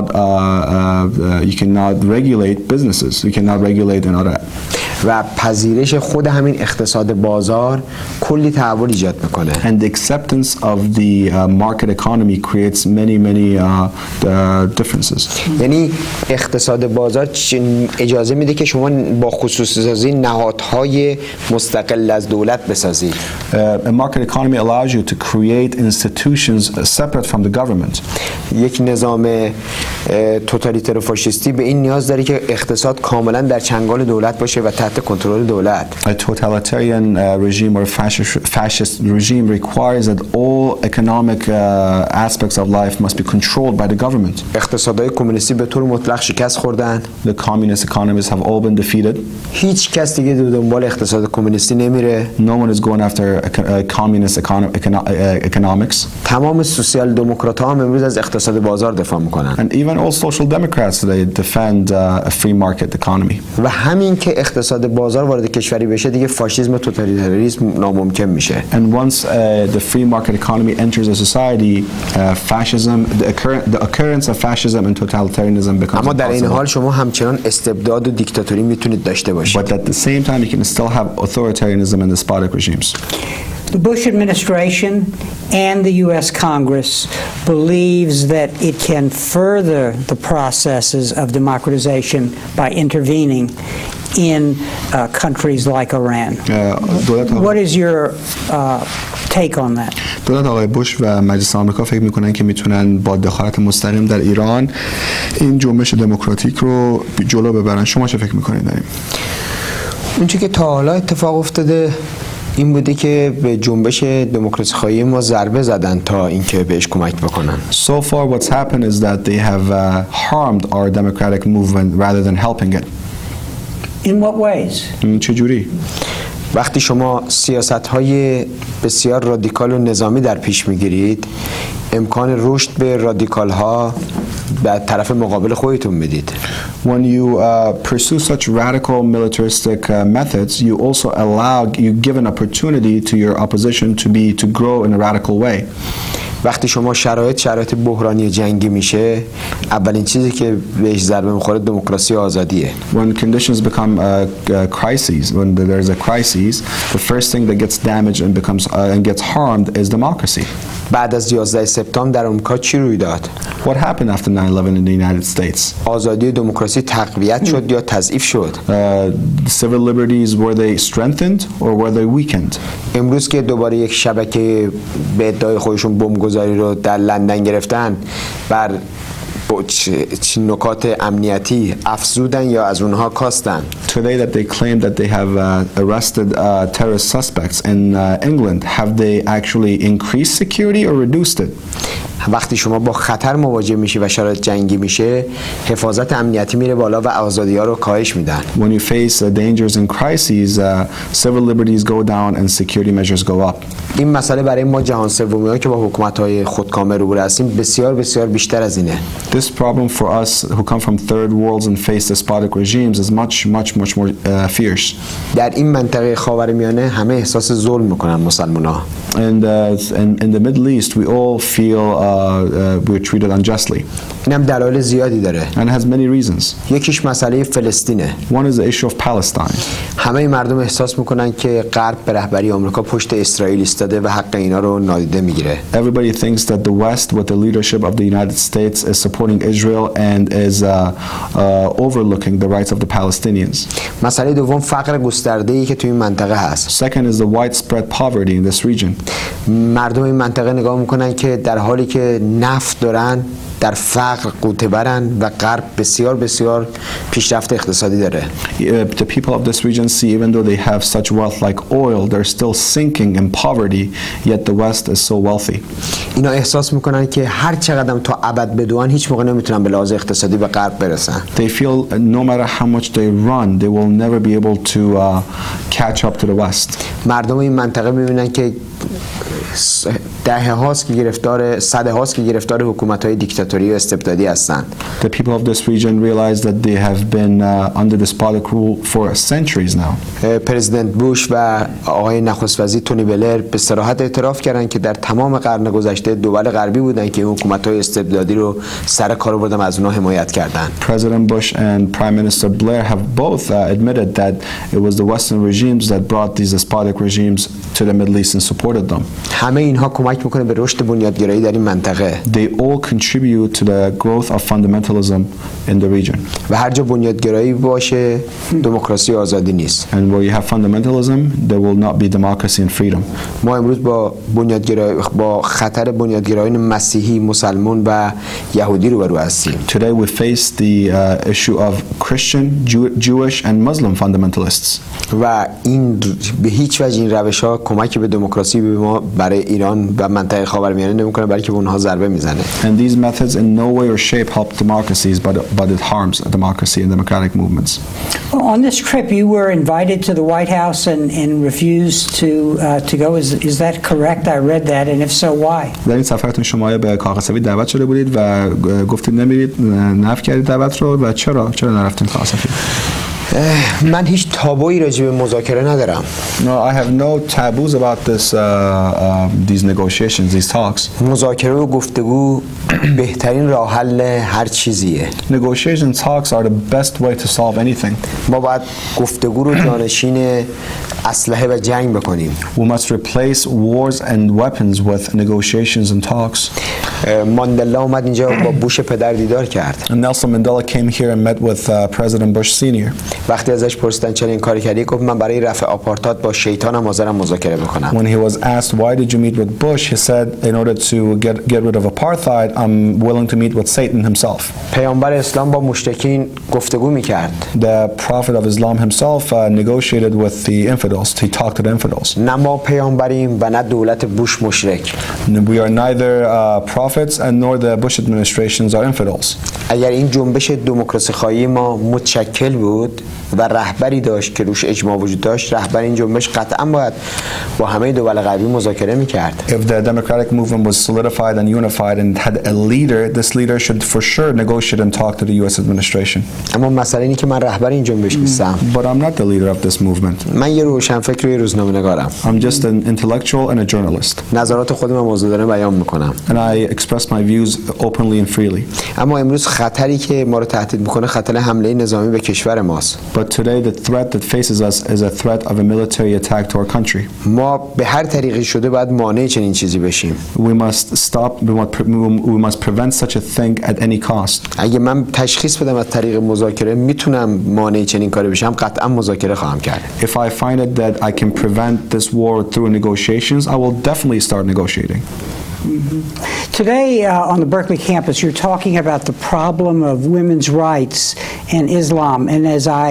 cannot regulate businesses. You cannot regulate another. و پذیرش خود همین اقتصاد بازار کلی تحول ایجاد میکنه. And the acceptance of the market economy creates many differences. یعنی اقتصاد بازار اجازه میده که شما با خصوصی سازی نهادهای مستقل از دولت بسازید. A market economy allows you to create institutions separate from the government. یک نظام توتالیتر و فاشیستی به این نیاز داره که اقتصاد کاملا در چنگال دولت باشه و تحت کنترل دولت. A totalitarian regime or fascist regime requires that all economic aspects of life must be controlled by the government. اقتصادهای کمونیستی به طور مطلق شکست خوردن. The communist economies have all been defeated. هیچ کس دیگه دنبال اقتصاد کمونیستی نمیره. No one is going after communist economics. تمام سوسیال دموکرات‌ها هم امروز از اقتصاد بازار دفاع میکنن. And even all social democrats today defend a free market economy. و همین که اقتصاد بازار وارد کشوری بشه دیگه فاشیسم و توتالیتاریسم ناممکن میشه. And once the free market economy enters a society, fascism, the occurrence of fascism and totalitarianism becomes اما در این impossible. حال شما همچنان استبداد و دیکتاتوری میتونید داشته باشید. But at the same time, you can still have authoritarianism and despotic regimes. The Bush administration and the U.S. Congress believes that it can further the processes of democratization by intervening in countries like Iran. What is your take on that? دولت آقای بوش و مجلس آمریکا فکر میکنن که میتونن با دخالت مستقیم در ایران این جنبش دموکراتیک رو جلو ببرن. شما چه فکر میکنید در این؟ اونچه که تا حالا اتفاق افتاده این بوده که به جنبش دموکراسی خواهی ما ضربه زدن تا اینکه بهش کمک بکنن. So far what's happened is that they have harmed our democratic movement rather than helping it. In what ways? چجوری؟ وقتی شما سیاست‌های بسیار رادیکال و نظامی در پیش میگیرید امکان رشد به رادیکال‌ها به طرف مقابل خودتون میدید. When you pursue such radical militaristic methods, you give an opportunity to your opposition to grow in a radical way. وقتی شما شرایط بحرانی جنگی میشه اولین چیزی که بهش ضربه میخوره دموکراسی و آزادیه. When conditions become crises, when there's a crisis, the first thing that gets damaged and gets harmed is democracy. بعد از 11 سپتامبر در آمریکا چی روی داد؟ What happened after 9/11 in the United States? آزادی و دموکراسی تقویت شد یا تضعیف شد؟ Civil liberties, were they strengthened or were they weakened? امروز که دوباره یک شبکه به ادعای خودشون بمبگذاری رو در لندن گرفتن بر نکات امنیتی افزودن یا از اونها کاستن. Today that they claim that they have arrested terrorist suspects in England, have they actually increased security or reduced it? وقتی شما با خطر مواجه میشی و شرایط جنگی میشه حفاظت امنیتی میره بالا و آزادی‌ها رو کاهش میدن. When you face dangers and crises, civil liberties go down and security measures go up. این مسئله برای ما جهان سومی‌ها که با حکومت‌های خودکامه روبرو هستیم بسیار بیشتر از اینه. This problem for us who come from third worlds and face despotic regimes is much more fierce. در این منطقه خاورمیانه همه احساس ظلم میکنن مسلمان‌ها. And in the Middle East we all feel we're treated unjustly. اینم دلایل زیادی داره. And it has many reasons. یکیش مسئله فلسطینه. One is the issue of Palestine. همه مردم احساس میکنن که غرب به رهبری آمریکا پشت اسرائیل ایستاده و حق اینا رو نادیده میگیره. Everybody thinks that the West with the leadership of the United States is supporting Israel and is overlooking the rights of the Palestinians. مسئله دوم فقر گسترده‌ای که توی این منطقه هست. Second is the widespread poverty in this region. مردم این منطقه نگاه میکنن که در حالی که نفت دارن در فقر قوطه برن و غرب بسیار بسیار پیشرفت اقتصادی داره. The people of this region see even though they have such wealth like oil, they're still sinking in poverty, yet the West is so wealthy. اینا احساس میکنن که هر چقدر تا ابد بدوان هیچ موقع نمیتونن به لحاظ اقتصادی به غرب برسن. They feel no matter how much they run, they will never be able to catch up to the West. مردم این منطقه میبینن که دهه هاست که گرفتار صده هاست که گرفتار حکومت‌های دیکتاتوری و استبدادی هستند. The people of this region realize that they have been under despotic rule for centuries now. پرزیدنت بوش و آقای نخست وزیر تونی بلر به صراحت اعتراف کردند که در تمام قرن گذشته دول غربی بودند که حکومت‌های استبدادی رو سر کار بردن از اونها حمایت کردند. President Bush and Prime Minister Blair have both admitted that it was the Western regimes that brought these despotic regimes to the Middle East and supported them. همه اینها کمک میکنه به رشد بنیادگرایی در این منطقه. They all contribute to the growth of fundamentalism in the region. و هر جا بنیادگرایی باشه دموکراسی و آزادی نیست. And where you have fundamentalism, there will not be democracy and freedom. ما امروز با خطر بنیادگرایان مسیحی، مسلمان و یهودی روبرو هستیم. Today we face the issue of Christian, Jewish and Muslim fundamentalists. و این به هیچ وجه این روش‌ها کمکی به دموکراسی به ما برای ایران و منطقه خاورمیانه نمی‌کنه، بلکه به اونها ضربه میزنه. And these methods in no way or shape help democracies, but it harms democracy and democratic movements. On this trip, you were invited to the White House and refused to go. Is that correct? I read that, and if so, why? در این سفرتون شما به کاخ سفید دعوت شده بودید و گفتید نمیرید، نفی کردید دعوت رو و چرا نرفتین کاخ سفید؟ من هیچ تابویی راجع به مذاکره ندارم. No, I have no taboos about these negotiations, these talks. مذاکره و گفتگو بهترین راه حل هر چیزیه. Negotiation talks are the best way to solve anything. ما باید گفتگو رو جانشین اسلحه و جنگ بکنیم. We must replace wars and weapons with negotiations and talks. ماندلا اومد اینجا با بوش پدر دیدار کرد. Nelson Mandela came here and met with President Bush Sr. وقتی ازش پرسیدن چرا این کاری کردی گفت من برای رفع آپارتاید با شیطانم حاضرم مذاکره بکنم. When he was asked why did you meet with Bush, he said in order to get rid of apartheid, I'm willing to meet with Satan himself. پیامبر اسلام با مشرکین گفتگو میکرد. The prophet of Islam himself negotiated with the infidels. He talked to the infidels. نه ما پیامبریم و نه دولت بوش مشرک. We are neither prophets and nor the Bush administrations are infidels. اگر این جنبش دموکراسی خواهی ما متشکل بود و رهبری داشت که روش اجماع وجود داشت، رهبر این جنبش قطعا باید با همه دول غربی مذاکره میکرد. If the democratic movement was solidified and unified and had a leader, this leader should for sure negotiate and talk to the US administration. اما مسئله اینه که من رهبر این جنبش نیستم. But I'm not the leader of this movement. من یه روشنفکر و یه روزنامه‌نگارم. I'm just an intellectual and a journalist. نظرات خودم موضوع دارم بیان میکنم. And I express my views openly and freely. اما امروز خطری که ما رو تهدید میکنه خطر حمله نظامی به کشور ماست. But today the threat that faces us is a threat of a military attack to our country. ما به هر طریقی شده باید مانع چنین چیزی بشیم. We must stop, we must prevent such a thing at any cost. اگه من تشخیص بدم از طریق مذاکره میتونم مانع چنین کاری بشم، قطعا مذاکره خواهم کرد. If I find it that I can prevent this war through negotiations, I will definitely start negotiating. Today on the Berkeley campus, you're talking about the problem of women's rights and Islam. And as I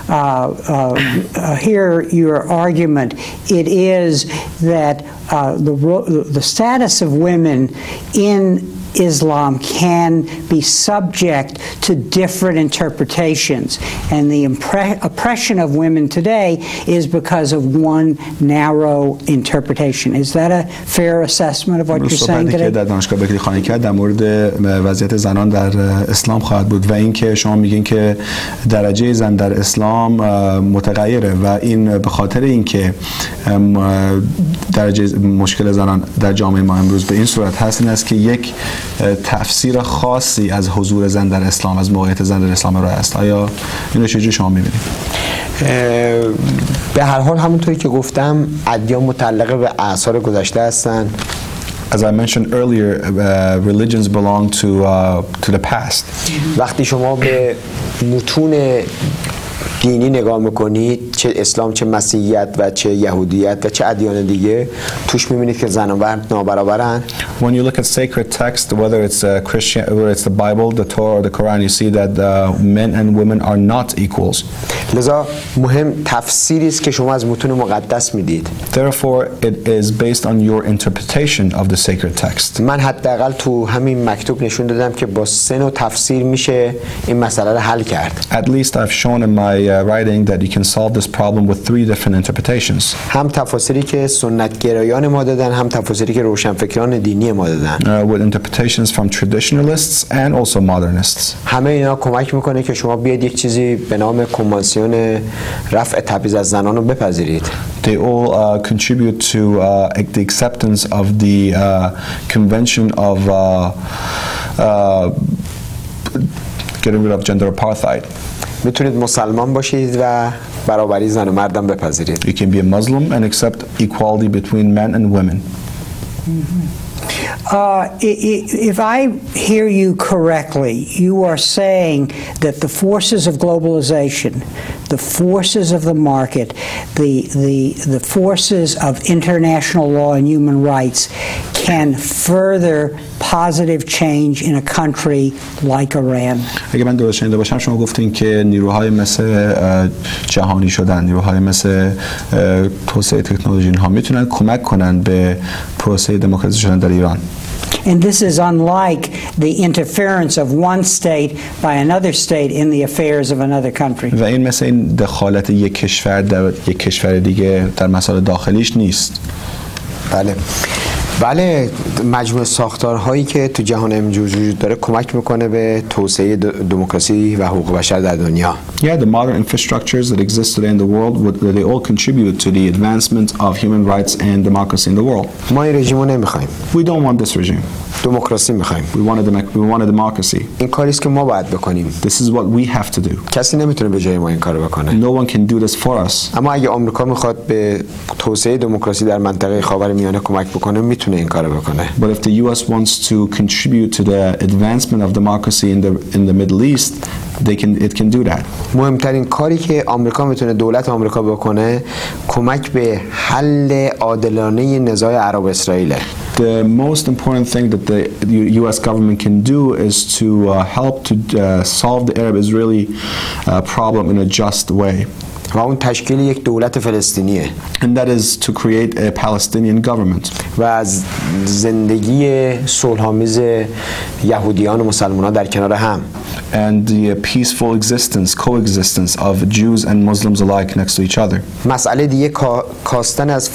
hear your argument, it is that the status of women in Islam can be subject to different interpretations, and the oppression of women today is because of one narrow interpretation. Is that a fair assessment of what you're saying today? در دانشگاه برکلی خانی کرد در مورد وضعیت زنان در اسلام خواهد بود و اینکه شما میگین که درجه زن در اسلام متغیره و این به خاطر اینکه درجه مشکل زنان در جامعه ما امروز به این صورت هست، این است که یک تفسیر خاصی از حضور زن در اسلام، از موقعیت زن در اسلام راه است. آیا اینو چجوری شما می‌بینید؟ به هر حال همونطوری که گفتم ادیان متعلق به اعصار گذشته هستن. As I mentioned earlier, religions belong to the past. وقتی شما به متون دینی نگاه میکنید، چه اسلام چه مسیحیت و چه یهودیت و چه ادیان دیگه، توش میبینید که زن و مرد نابرابرن. When you look at sacred text, whether it's Christian, whether it's the Bible, the Torah, or the Quran, you see that men and women are not equals. لذا مهم تفسیری است که شما از متون مقدس میدید. Therefore, it is based on your interpretation of the sacred text. من حداقل تو همین مکتوب نشون دادم که با 3 نوع تفسیر میشه این مسئله رو حل کرد. At least I've shown in my writing that you can solve this problem with 3 different interpretations. هم تفاسیری که سنت گرایان ما دادن، هم تفاسیری که روشنفکران دینی ما دادن. With interpretations from traditionalists and also modernists. همه اینا کمک میکنه که شما بیاید یک چیزی به نام کنوانسیون رفع تبعیض از زنان رو بپذیرید. They all contribute to the acceptance of the convention of getting rid of gender apartheid. میتونید مسلمان باشید و برابری زن و مردم بپذیرید. You can be a Muslim and accept equality between men and women. If I hear you correctly, you are saying that the forces of globalization, the forces of the market, the forces of international law and human rights can further positive change in a country like Iran. اگه من درست شنیده باشم شما گفتین که نیروهای مثل جهانی شدن، نیروهای مثل توسعه تکنولوژی ها میتونن کمک کنن به پروسه دموکراسی شدن در ایران. And this is unlike the interference of one state by another state in the affairs of another country. و این مثل این دخالت یک کشور در یک کشور دیگه در مسائل داخلیش نیست. بله، مجموعه ساختارهایی که تو جهان امروز وجود داره کمک میکنه به توسعه دموکراسی و حقوق بشر در دنیا. Yeah, the modern infrastructures that exist today in the world, they all contribute to the advancement of human rights and democracy in the world. ما این رژیم رو نمیخوایم. We don't want this regime. دموکراسی میخوایم. We want a democracy. این کاری است که ما باید بکنیم. This is what we have to do. کسی نمیتونه به جای ما این کارو بکنه. No one can do this for us. اما اگه آمریکا میخواد به توسعه دموکراسی در منطقه خاورمیانه کمک بکنه میتونه این کارو بکنه. But if the US wants to contribute to the advancement of democracy in the Middle East, it can do that. مهمترین کاری که آمریکا میتونه دولت آمریکا بکنه کمک به حل عادلانه نزاع عرب اسرائیل. The most important thing that the US government can do is to help to solve the Arab-Israeli problem in a just way. و اون تشکیل یک دولت فلسطینیه. And that is to create a Palestinian government. و از زندگی صلح‌آمیز یهودیان و مسلمانان در کنار هم. And the peaceful coexistence of Jews and Muslims alike next to each other. مسئله دیگه کاستن از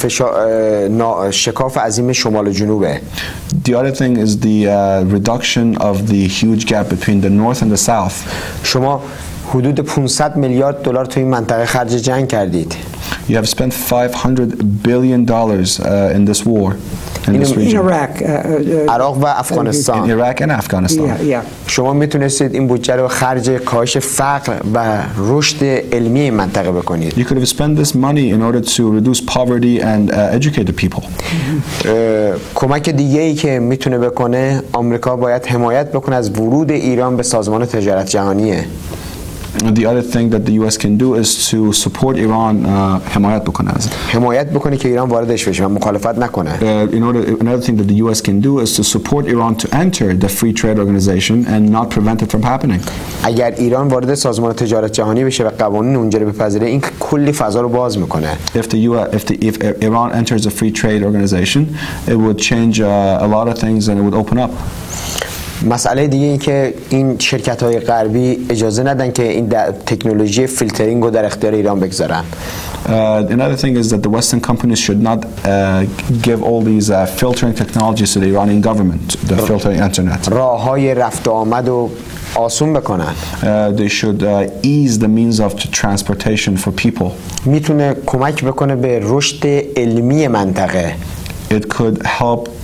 شکاف عظیم شمال و جنوبه. The other thing is the reduction of the huge gap between the north and the south. شما حدود 500 میلیارد دلار تو این منطقه خرج جنگ کردید. You have spent $500 billion in this war. In Iraq. عراق و افغانستان. In Iraq and Afghanistan. شما میتونستید این بودجه رو خرج کاهش فقر و رشد علمی این منطقه بکنید. You could have spent this money in order to reduce poverty and educate the people. کمک دیگه ای که میتونه بکنه، آمریکا باید حمایت بکنه از ورود ایران به سازمان تجارت جهانیه. The other thing that the US can do is to support Iran. حمایت بکنه که ایران واردش بشه و مخالفت نکنه. Another thing that the US can do is to support Iran to enter the Free Trade Organization and not prevent it from happening. اگر ایران وارد سازمان تجارت جهانی بشه و قوانین اونجا رو بپذیره، این کلی فضا رو باز میکنه. If Iran enters the Free Trade Organization, it would change a lot of things and it would open up. مسئله دیگه این که این شرکت‌های غربی اجازه ندن که این تکنولوژی فیلترینگ رو در اختیار ایران بگذارن. Another thing is that the Western companies should not give all these filtering technologies to the Iranian government, the filtering internet. راه‌های رفت و آمد رو آسون بکنن. They should ease the means of transportation for people. میتونه کمک بکنه به رشد علمی منطقه. It could help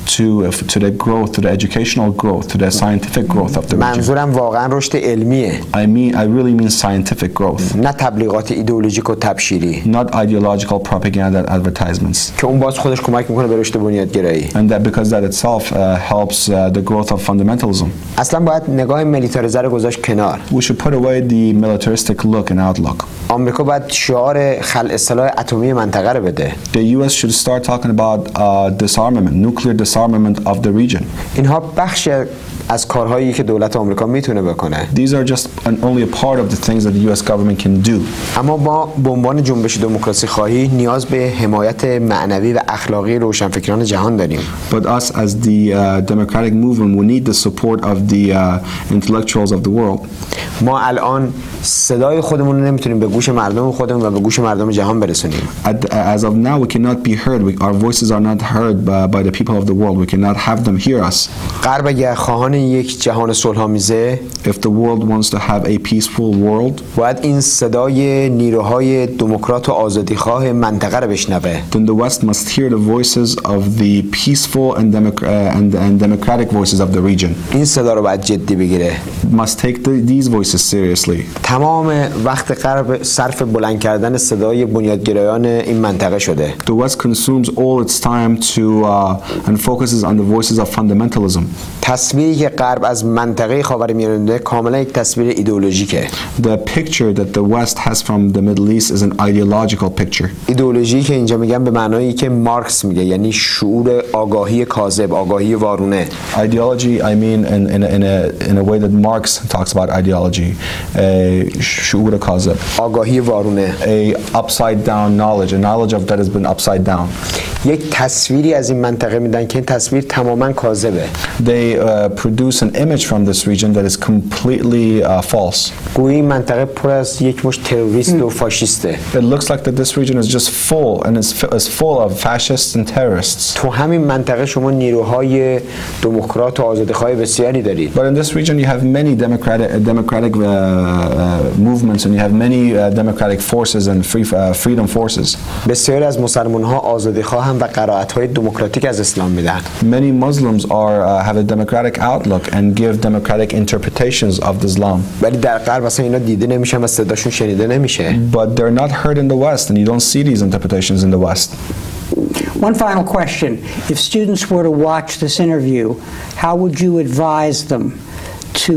to the growth, to the educational growth, to the scientific growth of the region. منظورم واقعا رشد علمیه. I really mean scientific growth. نه تبلیغات ایدئولوژیک و تبشیری. Not ideological propaganda and advertisements. که اون باز خودش کمک میکنه به رشد بنیادگرایی. And that because that itself helps the growth of fundamentalism. اصلا باید نگاه میلیتاریزه رو گذاشت کنار. We should put away the militaristic look and outlook. آمریکا باید شعار خلع سلاح اتمی منطقه رو بده. The US should start talking about disarmament, nuclear disarmament of the region. اینها بخش از کارهایی که دولت آمریکا میتونه بکنه. These are just only a part of the things that the US government can do. اما ما به عنوان جنبش دموکراسی خواهی نیاز به حمایت معنوی و اخلاقی روشنفکران جهان داریم. But us as the democratic movement, we need the support of the intellectuals of the world. ما الان صدای خودمون رو نمیتونیم به گوش مردم خودمون و به گوش مردم جهان برسونیم. As of now, we cannot be heard. Our voices are not heard by the people of the world. We cannot have them hear us. غرب اگر خواهان یک جهان صلح‌آمیزه، if the world wants to have a peaceful world, باید این صدای نیروهای دموکرات و آزادیخواه منطقه رو بشنوه. then the West must hear the voices of the peaceful and democratic voices of the region. این صدا رو باید جدی بگیره. Must take these voices seriously. تمام وقت غرب صرف بلند کردن صدای بنیادگرایان این منطقه شده. The West consumes all its time and focuses on the voices of fundamentalism. تصویری که غرب از منطقه خاورمیانه میده کاملا یک تصویر ایدئولوژیکه. The picture that the West has from the Middle East is an ideological picture. ایدئولوژی که اینجا میگم به معنایی که مارکس میگه، یعنی شعور آگاهی کاذب، آگاهی وارونه. Ideology, I mean in a way that Marx talks about ideology. شعور کاذب. آگاهی وارونه. A upside down knowledge, a knowledge of that has been upside down. یک تصویری از این منطقه میدن که این تصویر تماما کاذبه. They produce an image from this region that is completely false. گویی این منطقه پر از یک مشت تروریست و فاشیسته. It looks like that this region is just full and is full of fascists and terrorists. تو همین منطقه شما نیروهای دموکرات و آزادیخواه بسیاری دارید. But in this region you have many democratic movements and you have many democratic forces and freedom forces. بسیاری از مسلمان‌ها آزادیخواه و قرائت‌های دموکراتیک از اسلام میدن. Many Muslims have a democratic outlook and give democratic interpretations of Islam. ولی در غرب اصلا اینا دیده نمیشن و صداشون شنیده نمیشه. But they're not heard in the West and you don't see these interpretations in the West. One final question. If students were to watch this interview, how would you advise them to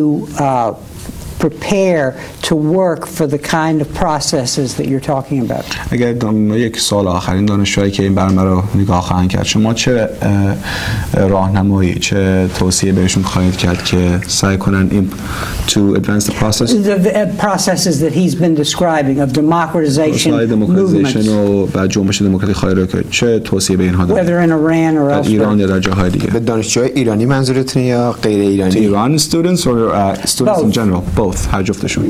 prepare to work for the kind of processes that you're talking about? اگر یک سال آخرین دانشجویی که این برنامه رو نگاه خواهند کرد، شما چه راهنمایی، چه توصیه بهشون خواهید کرد که سعی کنن این to advance the process? The processes that he's been describing of democratization movements. و جنبش دموکراتی خواهی رو که چه توصیه به اینها دارید؟ Whether in Iran or elsewhere. ایران یا در جاهای دیگه. به دانشجوهای ایرانی منظورتونه یا غیر ایرانی؟ Iran students or students in general? Both. هر جفتشون.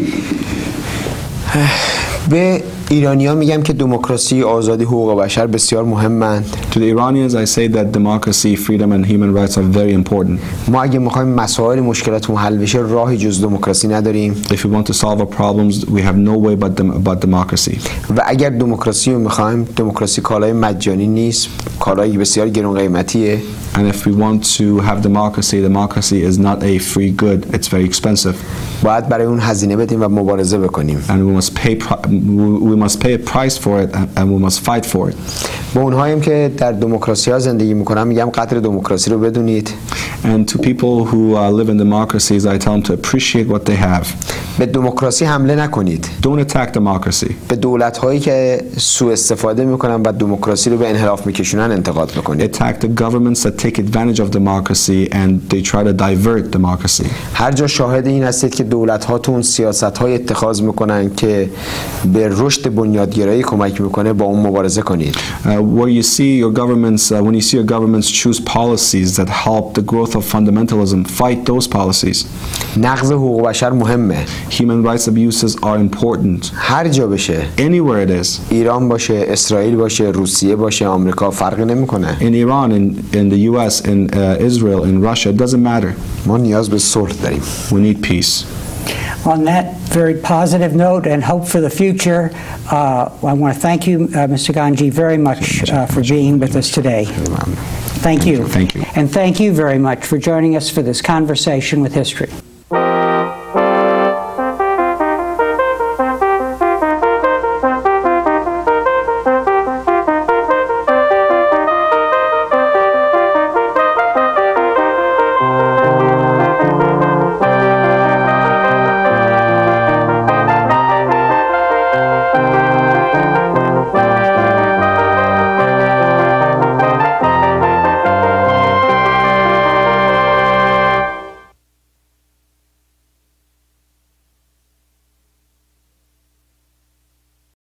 به ایرانیان میگم که دموکراسی، آزادی، حقوق بشر بسیار مهمند. To the Iranians I say that democracy, freedom and human rights are very important. ما اگه میخوایم مسائل مشکلاتمون حل بشه راهی جز دموکراسی نداریم. If we want to solve our problems, we have no way but democracy. و اگر دموکراسی رو میخوایم، دموکراسی کالای مجانی نیست، کالای بسیار گران قیمتیه. And if we want to have democracy is not a free good. It's very expensive. باید برای اون هزینه بدیم و مبارزه بکنیم. And we must pay a price for it and we must fight for it. به اونهایی که در دموکراسی ها زندگی میکنن میگم قدر دموکراسی رو بدونید. And to people who live in democracies, I tell them to appreciate what they have. به دموکراسی حمله نکنید. Don't attack democracy. به دولت هایی که سوء استفاده میکنن و دموکراسی رو به انحراف میکشونن انتقاد بکنید. Attack the governments that take advantage of democracy and they try to divert democracy. هر جا شاهد این هستید که دولت هاتون سیاست های اتخاذ میکنن که به رشد بنیادگرایی کمک میکنه با اون مبارزه کنید. Where you see your governments, when you see your governments choose policies that help the growth of fundamentalism, fight those policies. نقض حقوق بشر مهمه. Human rights abuses are important. هر جا بشه. Anywhere it is. ایران باشه، اسرائیل باشه، روسیه باشه، آمریکا فرقی نمیکنه. In Iran, in the US, in Israel, in Russia, it doesn't matter. ما نیاز به صلح داریم. We need peace. On that very positive note and hope for the future, I want to thank you, Mr. Ganji, very much for being with us today. Thank you. Thank you. And thank you very much for joining us for this conversation with history.